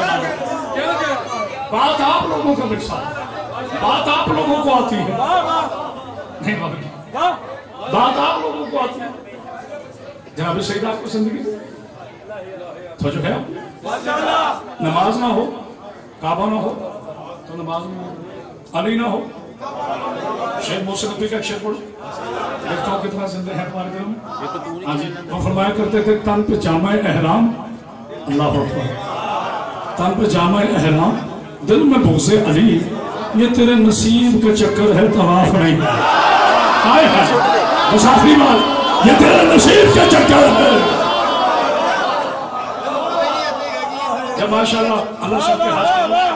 बात आप लोगों का मिर्सा, बात आप लोगों को आती है, नहीं बात आप लोगों को आती है। जनाब सईद आपको जिंदगी तो जो है नमाज ना हो, काबा ना हो तो नमाज ना हो, अली ना हो शेख मोहसिन नकवी का शेर पढ़ो, देखता हूँ कितना जिंदा है तुम्हारे दिल में। हाँ जी, वो फरमाया करते थे तन पे जामा एहराम, अल्लाह अकबर, तन पे जामा एहराम, दिल में बुग़्ज़े अली, ये तेरे नसीब का चक्कर है तवाफ नहीं। हाय हाय, बस आखिरी बात, ये तेरे नसीब का चक्कर है। जब माशाल्लाह अल्लाह सबके हाथ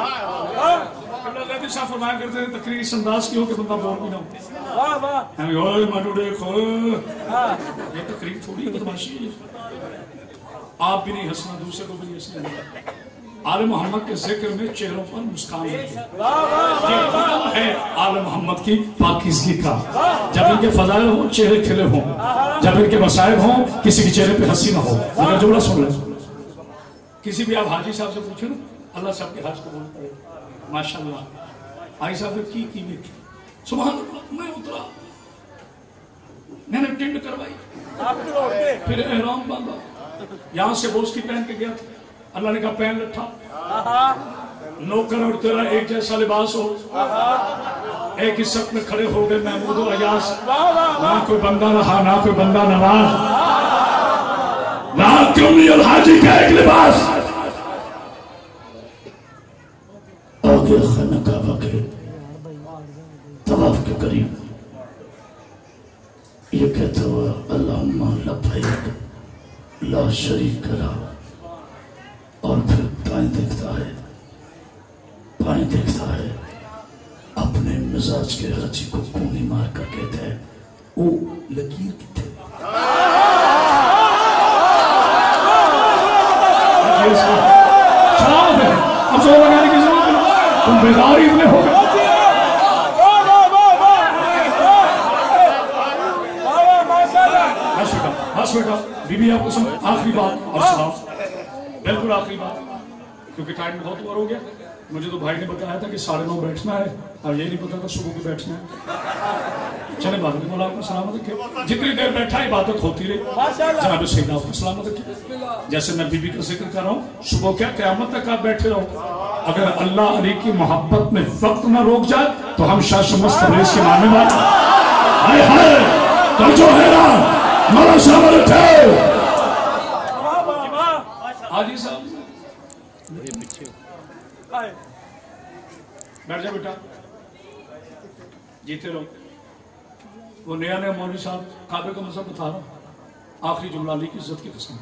साफ फरमाया करते हैं तकरीर इस अंदाज की हो कि बंदा बोल भी ना हो। वाह वाह, हम ओए मानो देखो, ये तकरीर थोड़ी बदमाशी है। आप भी नहीं हंसना, दूसरे को भी नहीं हंसना। आले मोहम्मद के जिक्र में चेहरों पर मुस्कान है, ये हुक्म है आले मोहम्मद की पाकीज़गी का। जब इनके फज़ाइल हो चेहरे खिले हों, जब इनके मसाइब हों किसी के चेहरे पे हंसी ना हो। अगर जुमला सुन ले, किसी भी आप हाजी साहब से पूछो ना, अल्लाह साहब के हाथ को बोल पड़े माशाल्लाह। आई साहब की की देखी, सुभान अल्लाह, मैं उतरा, मैंने टेंड करवाई, फिर एहराम बांधा, यहाँ से बोझ की पहन के गया था। अल्लाह ने कहा पहन लट्ठा, नौकर और तेरा एक जैसा लिबास हो, एक ही सक में खड़े हो गए महमूद और अयास। ना कोई बंदा रहा, ना कोई बंदा नाराज, ना कमी और हाजी का एक लिबास। आगे खाना काबा के तवाफ के करीब ये कहता हुआ अल्लाहुम्मा लब्बैक ला शरीक ला, और फिर बाएं देखता है, बाएं देखता है, अपने मिजाज के हाजी को कूनी मार कर कहता है ओ लकीर किथे। सलामत है, अब जोर लगाने की जरूरत नहीं, तुम बेदार इतने हो गए। बस बेटा, बीबी आपको समझ, आखिरी बात और सुनाओ, बिल्कुल आखिरी बात, क्योंकि टाइम बहुत ओवर हो गया। मुझे तो भाई ने बताया था कि साढ़े नौ बैठना है, और ये नहीं पता था सुबह को बैठना है। चले बाद में बोला आपको सलामत रखे, जितनी देर बैठा इबादत होती रही। जनाब सैयद आपको सलामत रखे। जैसे मैं बीबी का जिक्र कर रहा हूँ, सुबह क्या क़यामत तक आप बैठे रहो। अगर अल्लाह अली की मोहब्बत में वक्त न रोक जाए तो हम शाह शम्स तबरेज़ के मानने वाले। हाय हाय, तो जो है ना मौला साहब उठे। हाजी साहब बैठ जा बेटा, जीते रहो। वो नया नया मौलवी साहब काबे का मज़हब बता रहा, आखिरी जुमला अली की इज्जत की कसम।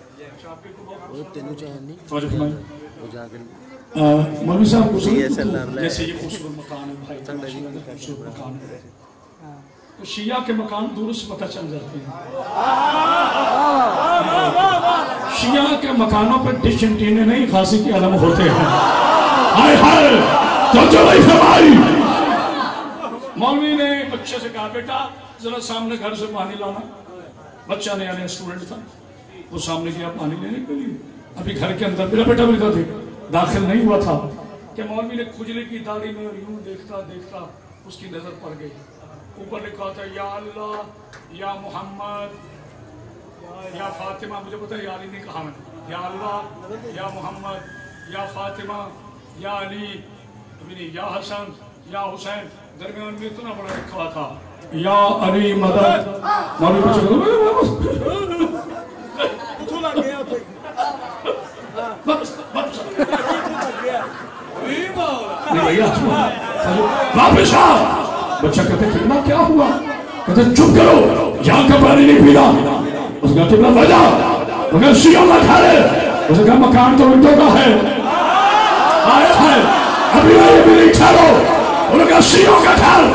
मौलवी साहब जैसे ये खूबसूरत मकान है भाई, खूबसूरत मकान है, तो शिया के मकान दूर से पता चल जाते हैं। शिया के मकानों पर डिश एंटीने नहीं, खांसी के अलम होते हैं। हाय हाय, तो जो नहीं फरमाई। मौलवी ने बच्चे से कहा बेटा जरा सामने घर से पानी लाना। बच्चा नया नया स्टूडेंट था, वो सामने गया पानी लेने के लिए। अभी घर के अंदर मेरा बेटा भी थे, दाखिल नहीं हुआ था कि मौलवी ने खुजली की दाढ़ी में और यूं देखता देखता उसकी नजर पड़ गई। ऊपर लिखा था या अल्लाह, या मोहम्मद, या फातिमा। मुझे पता है या अली ने कहा मैंने, या अल्लाह, या मोहम्मद, या फातिमा, या अली, या हसन, या हुसैन। दरमियान में इतना बड़ा लिखा था या अली मदद। वापस आ। बच्चा कहते कितना क्या हुआ? कहते चुप करो, यहाँ का पानी नहीं पीना। उसका कितना वजह? उसका शियों का घर है, उसका मकान तो विंडो का है। आए है अभी नहीं अभी नहीं ठहरो, उनका शियों का घर।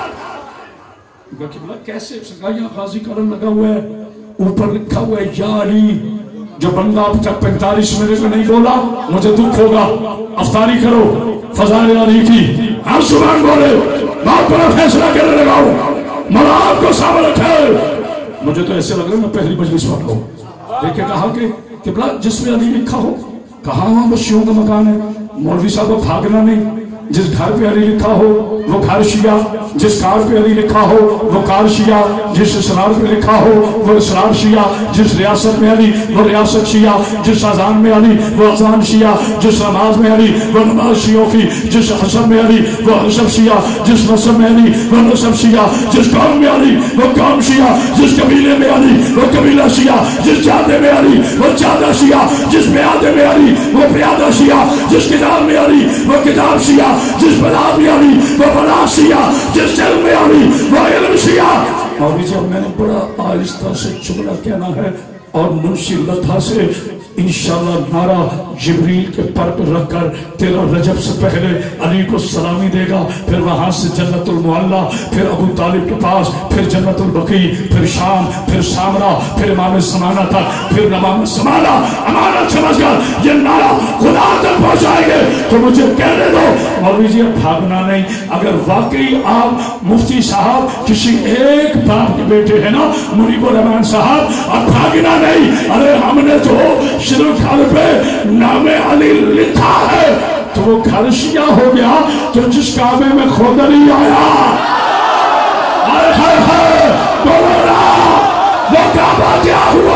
कैसे? यहाँ गाजी कलम लगा हुआ है, ऊपर लिखा हुआ है या अली। जो बंदा अब तक पैंतालीस मिनट में नहीं बोला मुझे दुख होगा। अफ्तारी करो फज़ाइल अली की, हर जुबान बोले, बहुत बड़ा फैसला करने लगा हूं, मौला आपको सामने रखे। मुझे तो ऐसे लग रहा है मैं पहली मजलिस वाला हूं। देखे कहा कि किबला जिसमें अली लिखा हो, कहा वहां बच्चियों का मकान है। मौलवी साहब को भागना नहीं, जिस घर पे अली लिखा हो वो घर शिया, जिस कार पे अली लिखा हो वो कार शिया, जिस इसरार पे लिखा हो वो इसरार शिया, जिस रियासत में अली वो रियासत शिया, जिस अजान में अली वो अजान शिया, जिस नमाज में अली वो नमाज शियों की, जिस हसब में अली वो हसब शिया, जिस नसब में अली वो नसब शिया, जिस कौम में अली वो कौम शिया, जिस कबीले में अली वो कबीला शिया, जिस जादे में अली वो जादा शिया, जिस प्यादे में अली वो प्यादा शिया, जिस किताब में अली वो किताब शिया, जिस बला में अली वो बला शिया, जिस इल्म में अली वो इल्म शिया। और जब मैंने बड़ा आहिस्ता से जुमला कहना है और मुंशी लता से इंशाअल्लाह नारा जिब्रील के पर पर रखकर तेरह रजब से पहले अली को सलामी देगा, फिर वहां से जन्नतुल मुअल्ला, फिर अबू तालिब के पास, फिर जन्नतुल बकी, फिर शाम, फिर सामरा, फिर इमाम समाना तक, फिर इमाम समाना अमानत समझकर ये नारा खुदा तक पहुंचाएंगे। तो मुझे कहने दो मौलवी जी भागना नहीं। अगर वाकई आप मुफ्ती साहब किसी एक बाप के बेटे हैं ना मुनीबुर रहमान साहब, अब भागना नहीं। अरे हमने तो सिर्फ घर पे नामे अली लिखा है तो वो घर शिया हो गया, तो जिस काबे में खुद अली आया हाय हाय हाय बोलो ना वो काबा क्या हुआ।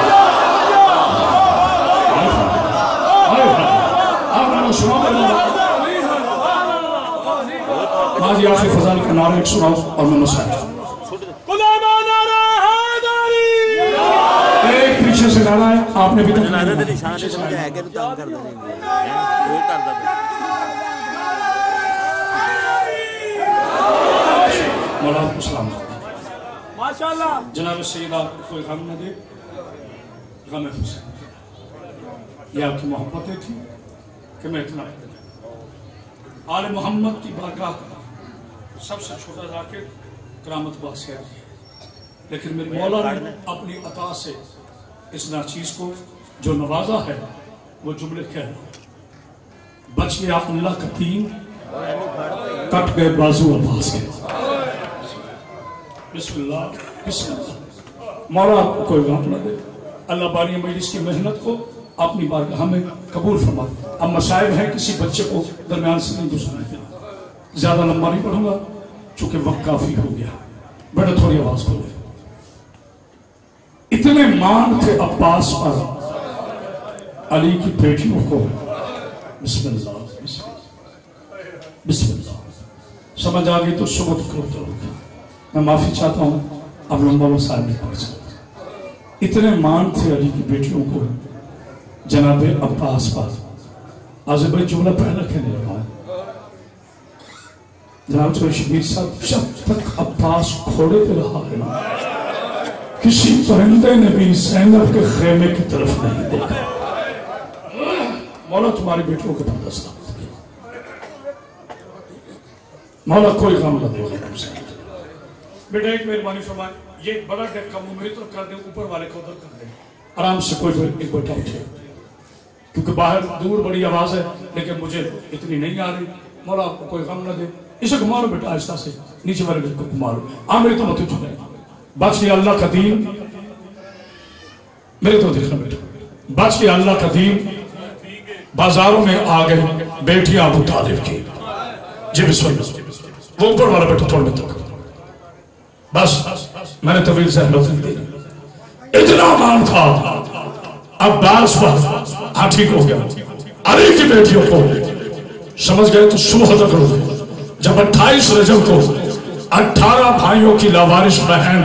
आज आखिर फजाल का नारा एक सुनाओ और मैं मसाइल पीछे से गाना है आपने भी माशाअल्लाह जनाब सैयदा कोई गम न दे, गम हुसैन ये आपकी मोहब्बतें थी कि मैं इतना आले मोहम्मद की बारगाह का सबसे छोटा जाकिर करामत बादशाह है, लेकिन मेरी मौला ने अपनी अता से इस नाचीज को जो नवाजा है वो जुमले कह रहा बच गया अल्लाह का दीन, कट गए बाजू अब्बास के। बिस्मिल्लाह बिस्मिल्लाह। मौला आपको कोई गम न दे, अल्लाह बानी मजलिस की मेहनत को अपनी बारगाह में कबूल फरमा। अब मसाइब है किसी बच्चे को दरमियान से नहीं गुजरने देना, ज्यादा लंबा नहीं पढ़ूंगा चूंकि वक्त काफी हो गया, बड़े थोड़ी आवाज खोले। इतने मान थे अब्बास पर अली की बेटियों को, बिस्मिल्लाह बिस्मिल्लाह। समझ आ गई तो सुबह करो तो मैं माफी चाहता हूं, अब लंबा मसाइल नहीं पढ़ सकता। इतने मान थे अली की बेटियों को जनाब अब्बास पर। आज भाई जुमला पहला कहने लगा जनाब तो शबीर साहब, जब तक अब्बास घोड़े पे रहा है ना किसी परिंदे ने भी ज़ैनब के खेमे की तरफ नहीं देखा। मौला तुम्हारी बेटियों के पास मौला कोई काम न देगा तुमसे। बेटा एक मेहरबानी फरमाए, ये बड़ा डक्का मुंह मेरी तरफ कर दे, ऊपर वाले को उधर कर दे, आराम से कोई एक बैठा उठे, क्योंकि बाहर दूर बड़ी आवाज है लेकिन मुझे इतनी नहीं आ रही। मौला आपको कोई गम न दे, इसे घुमा लो बेटा आहिस्ता से, नीचे वाले को घुमा लो। हाँ मेरी तो मत उठे, बच गया अल्लाह का दीन, मेरे तो देखना बेटा, बच गया अल्लाह का दीन। बाजारों में आ गए बेटियां अबू तालिब की, जी बिस्मिल्लाह। वो ऊपर वाला बेटा थोड़ा तक बस मैंने तवील से इतना मान था। अब बास पर हाँ ठीक हो गया, अली की बेटियों को समझ गए तो सुबह तक हो गए। जब अट्ठाईस रजब को अठारह भाइयों की लावारिस बहन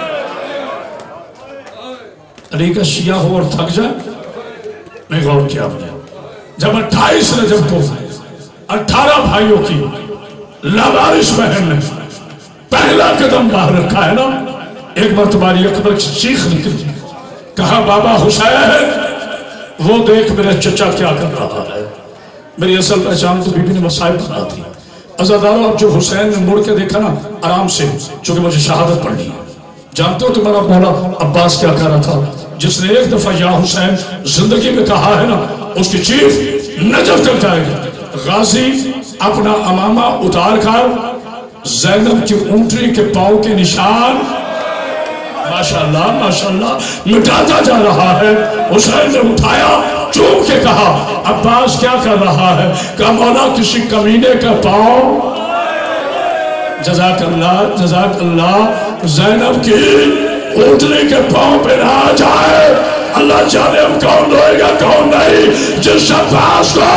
अली का शिया हो और थक जाए, नहीं गौर किया आपने। जब अट्ठाईस रजब को अठारह भाइयों की लावारिस बहन ने पहला कदम बाहर रखा है ना, एक बार तुम्हारी अकबर की चीख निकली, कहा बाबा हुसैन वो देख मेरा चचा क्या कर रहा है। मेरी असल पहचान तो बीबी ने मसाइब बना दी। अज़ादारों, अब जो हुसैन ने मुड़ के देखा ना आराम से, चूंकि मुझे शहादत पढ़नी है। जानते हो तुम्हारा मौला अब्बास क्या कह रहा था? जिसने एक दफा या हुसैन जिंदगी में कहा है ना, उसकी चीख नजर तक जाएगी। गाजी अपना अमामा उतार कर ज़ैनब की ऊंटनी के पांव के निशान माशाअल्लाह माशाअल्लाह मिटाता जा रहा है। हुसैन ने उठाया, चूम के कहा अब्बास क्या कर रहा है? कहा मौला किसी कमीने का पाँव। जज़ाकल्लाह जज़ाकल्लाह। ज़ैनब की ऊँटने के पाँव पे ना जाए, अल्लाह जाने हम कौन रोएगा कौन नहीं। जिस अब्बास को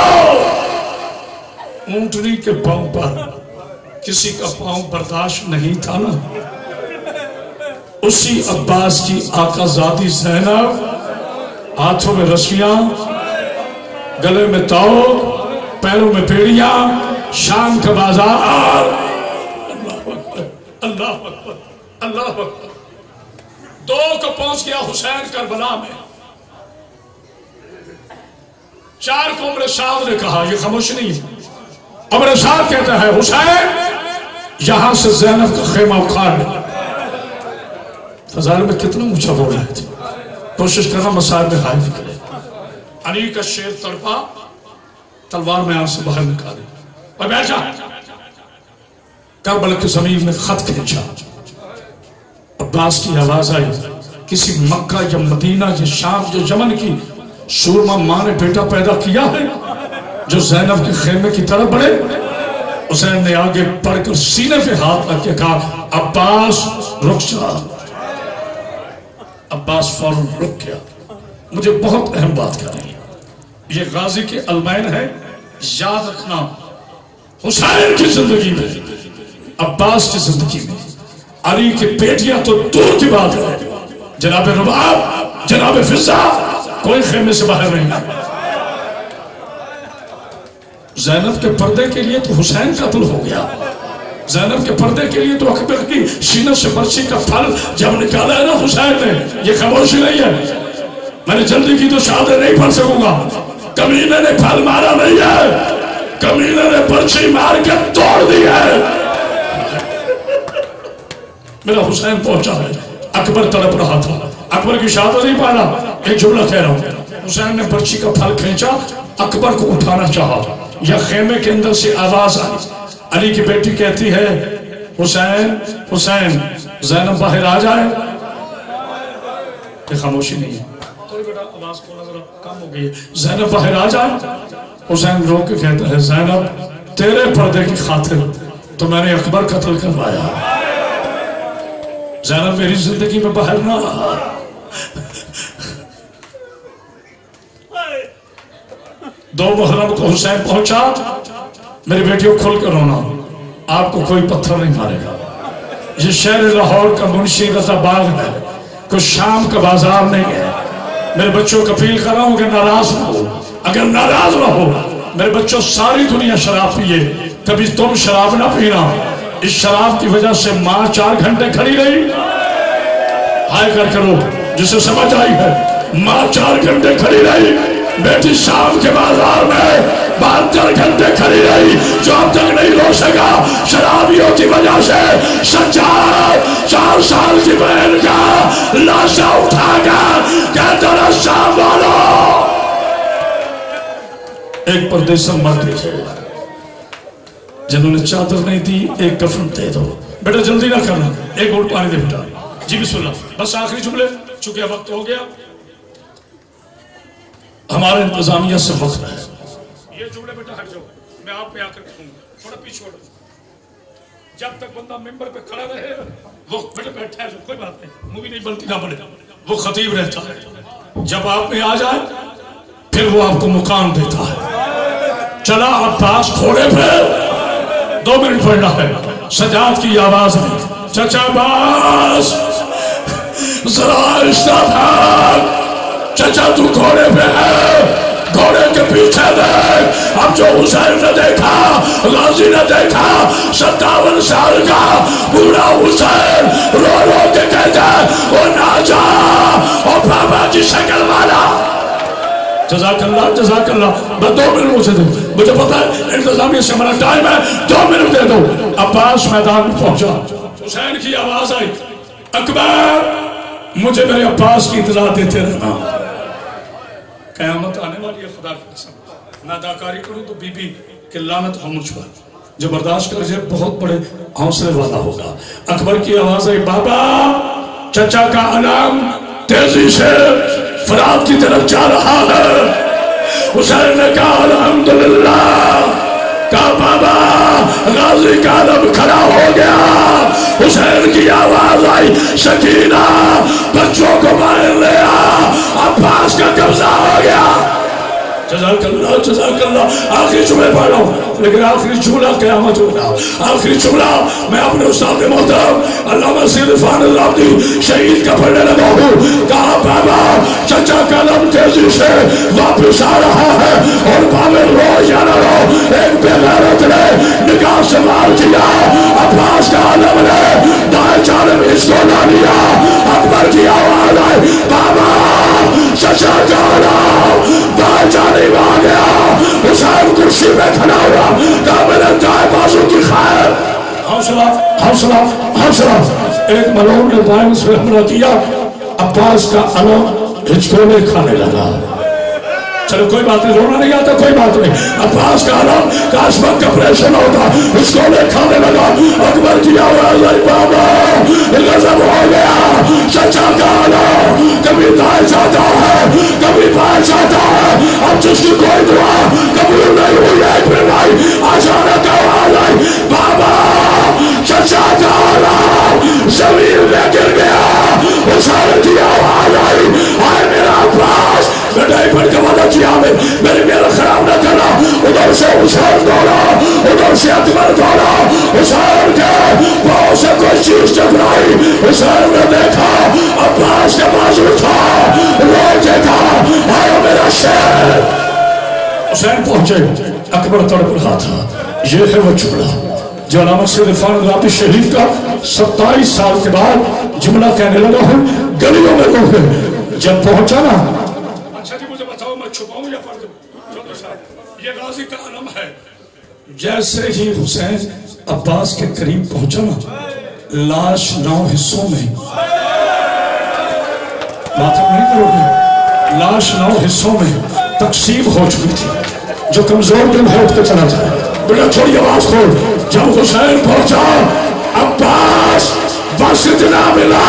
ऊँटनी के पाँव पर किसी का पाँव बर्दाश्त नहीं था ना, उसी अब्बास की आकाज़ादी ज़ैनब, हाथों में रस्सियां, गले में ताव, पैरों में पेड़ियां, शाम का बाजार। अल्लाह अकबर अल्लाह अकबर। दो को पहुंच गया हुसैन करबला में। चार को उमर साद ने कहा, ये खामोश नहीं है। उमर साद कहता है हुसैन यहां से ज़ैनब का खेमा उखाड़ ले। फजाइल में कितना ऊंचा बोल रहे थे, कोशिश करना मसाइल में हाय निकले। अली का शेर तड़पा, तलवार में आंख से बाहर निकाले और बैठा। करबला की जमीन में खत खींचा, अब्बास की आवाज आई, किसी मक्का या मदीना या शाम या यमन की सूरमा मां ने बेटा पैदा किया है जो ज़ैनब के खेमे की तरफ बढ़े। हुसैन ने आगे बढ़कर सीने पे हाथ रख के कहा अब्बास रुक जा। अब्बास फौरन रुक गया। मुझे बहुत अहम बात करनी है, ये गाजी के अलमैन है, याद रखना। हुसैन की जिंदगी में, अब्बास की जिंदगी में, अली की बेटियां तो दूर की बात है, जनाब रुबाब, जनाब फिजा कोई खेमे से बाहर नहीं। ज़ैनब के पर्दे के लिए तो हुसैन कत्ल हो गया, ज़ैनब के पर्दे के लिए तो अकबर की सीने से बर्छी का फल जब निकाला है ना हुसैन ने, ये खामोशी नहीं है। मैंने जल्दी की तो शहादत नहीं पढ़ सकूंगा। कमीने ने फल मारा नहीं है, कमीने ने बर्छी मार के तोड़ दी है। मेरा हुसैन पहुंचा है, अकबर तड़प रहा था, अकबर की शहादत नहीं पाना। एक जुमला कह रहा हूं, हुसैन ने बर्छी का फल खींचा, अकबर को उठाना चाहा, या खेमे के अंदर से आवाज आई। अली की बेटी कहती है हुसैन हुसैन ज़ैनब बाहर आ जाए। ये खामोशी नहीं है, थोड़ी बेटा आवाज को जरा कम हो गई है। ज़ैनब बाहर आ जाए। हुसैन रो के कहता है ज़ैनब तेरे पर्दे की खातिर तो मैंने अकबर कत्ल करवाया, ज़ैनब मेरी जिंदगी में बाहर ना आ। दो मुहर्रम को हुसैन पहुंचा, मेरी बेटियों खुल कर रोना, आपको कोई पत्थर नहीं मारेगा। ये शहर लाहौर का मुंशी रजा बाग है, कुछ शाम का बाजार नहीं है। मेरे बच्चों को अपील कर रहा हूं कि नाराज ना हो। अगर नाराज ना हो मेरे बच्चों, सारी दुनिया शराब पिए, कभी तुम शराब ना पीना। इस शराब की वजह से मां चार घंटे खड़ी रही। हाय कर करो जिसे समझ आई है, मां चार घंटे खड़ी रही, बेटी शाम के बाजार में बहत्तर घंटे खड़ी रही, जो अब तक नहीं रो सका शराबियों की वजह से। सज्जाद चार साल की बहन का लाशा उठाकर कहता रहा शाम वालों, एक परदेसी मर्द थे जिन्होंने चादर नहीं दी, एक कफन दे दो। बेटा जल्दी ना करना, एक घूंट पानी दे बेटा। जी बिस्मिल्लाह, बस आखिरी जुमले, चूंकि वक्त हो गया, हमारे इंतजामिया से वक्त है। ये जुमले बेटा हट जाओ, मैं आप पे आकर कहूंगा, थोड़ा पीछे हटो। जब तक बंदा मेंबर पे खड़ा रहे वो बेटा बैठा है, कोई बात नहीं, मूवी नहीं बनती ना बने, वो खतीब रहता है। जब आप में आ जाए फिर वो आपको मुकाम देता है। चला अब्बास घोड़े पे, दो मिनट पढ़ना है। सजाद की आवाज में, चचा अब्बास जरा इस्ताद, चचा तू घोड़े पे है, घोड़े के पीछे देख। अब जो हुसैन ने देखा, गाजी ने देखा, सत्तावन साल का बूढ़ा हुसैन रो रो के कहता वो ना जा, और बाबा जी शक्ल वाला। जज़ाकल्लाह जज़ाकल्लाह, बस दो मिनट मुझे दो, मुझे पता है इंतजामिया से हमारा टाइम है, दो मिनट दे दो। अब्बास मैदान में पहुंचा, हुसैन की आवाज आई, अकबर मुझे मेरे अब्बास की इत्तला देते रहना, कयामत आने वाली है, खुदा की कसम मैं अदाकारी करूं तो बीबी की लानत हो मुझ पर, जो बर्दाश्त कर जाए बहुत बड़े हौसले वाला होगा। अकबर की आवाज आई, बाबा چچا کا علم تیزی سے فرات کی طرف جا رہا ہے. حسین نے کہا الحمدللہ. کہا بابا غازی کا علم کھڑا ہو گیا. حسین کی آواز آئی سکینہ بچوں کو باہر لے آ. عباس کا قبضہ ہو گیا. جزاک اللہ جزاک اللہ. آخری جملے پڑھ رہا ہوں لیکن آخری جملہ قیامت ہوگا. آخری جملہ میں اپنے استاد محترم علامہ سید عرفان العابدی شہید کا پڑھنے لگا ہوں. کہا بابا چچا کا علم تیزی سے واپس آ رہا ہے اور بھاوے رو یا نہ رو ایک بے غیرت نے نگاہ سے مار دیا. عباس کا علم نے دائیں جانب اس کو نہ لیا. اکبر کی آواز آئی بابا چچا کا علم دائیں جانب آ گیا. حسین کرسی میں کھڑا ہوا. کہا میرے دائیں بازو کی خیر. حوصلہ حوصلہ حوصلہ. ایک ملعون نے دائیں سے حملہ کیا. عباس کا علم ہچکولے کھانے لگا. چلو کوئی بات نہیں رونا نہیں آتا کوئی بات نہیں. عباس کا علم کاش وقت کا پریشن ہوتا ہچکولے کھانے لگا. اکبر کی آواز آئی بابا غضب ہو گیا. چچا کا علم کبھی دائیں جاتا ہے کبھی بائیں جاتا ہے. اب جس کی کوئی دعا قبول نہیں ہوئی ہے پھر بھائی اچانک آواز آئی بابا چچا کا علم زمین میں گر گیا. حسین کی آواز آئی آئے میرا عباس بیٹائی پڑھ کے مدد کیا میں میری میرا خراب نہ کرنا. ادھر سے حسین دوڑا ادھر سے اکبر دوڑا. حسین کے پاؤں سے کوئی چیز ٹکرائی. حسین نے دیکھا عباس کے بازو تھا. روئے دیکھا آیا میرا شیر. حسین پہنچے. اکبر تڑپ رہا تھا. یہ ہے وہ جملہ جو علامہ سید عرفان العابدی شہید کا ستائیس سال کے بعد جملہ کہنے لگا ہوں گلیوں میں گھوم کے جب پہنچا نا. اچھا جی مجھے بتاؤ میں چھپاؤں یا پڑھ دوں. یہ غازی کا علم ہے. جیسے ہی حسین عباس کے قریب پہنچا نا لاش نو حصوں میں بات نہیں کرو گے. لاش نو حصوں میں تقسیم ہو چکی تھی. جو کمزور دل ہے اٹھ کے چلا جائے. بڑا چھوڑی آواز کھول. جب حسین پہنچا عباس بس اتنا ملا.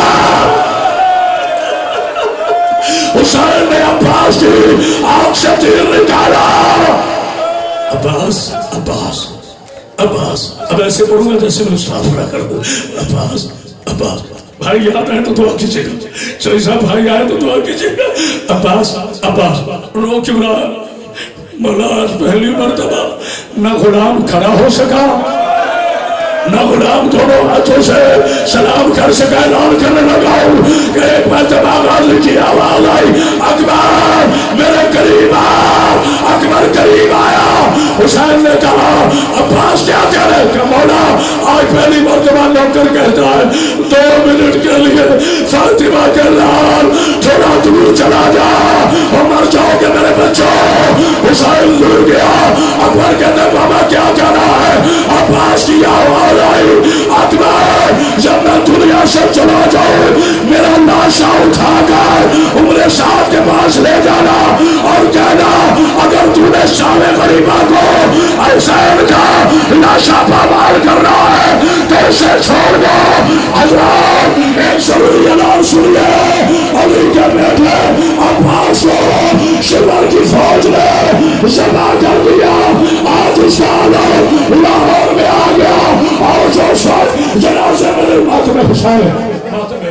حسین نے عباس کی آنکھ سے تیر نکالا. عباس عباس عباس اب ایسے پڑھوں گا جیسے میں استغفار کر دوں. عباس عباس بھائی یاد آئے تو دعا کیجئے گا. چلی صاحب بھائی آئے تو دعا کیجئے گا. عباس عباس رو کیوں رہا. مولا آج پہلی مرتبہ نہ غلام کھڑا ہو سکا نہ غلام دونوں ہاتھوں سے سلام کر سکا. اعلان کرنے لگا ہوں کہ ایک مرتبہ غازی کی آواز آئی اکبر میرے قریب آ. اکبر قریب آیا. حسین نے کہا عباس کیا کرے کہ مولا آج پہلی مرتبہ نوکر کہتا ہے دو منٹ کے لیے فاطمہ کے لال تھوڑا دور چلا جا اور مر جاؤ گے میرے بچوں. حسین دور گیا. اکبر کہتے بابا کیا کہنا ہے. عباس کی آواز آئی اکبر جب میں دنیا سے چلا جاؤں میرا لاشا اٹھا کر عمر صاحب کے پاس لے جانا اور کہنا اگر تو نے شام غریبہ کو حسین کا لاشا پامال کرنا ہے تو اسے چھوڑ دو. حضرات ایک ضروری اعلان سنیے. علی کے بیٹے عباس کو شمر کی فوج نے ذبح کر دیا. آج اس کا عالم لاہور میں آ گیا اور جو ساتھ جنازے میں ماتم حسین ماتم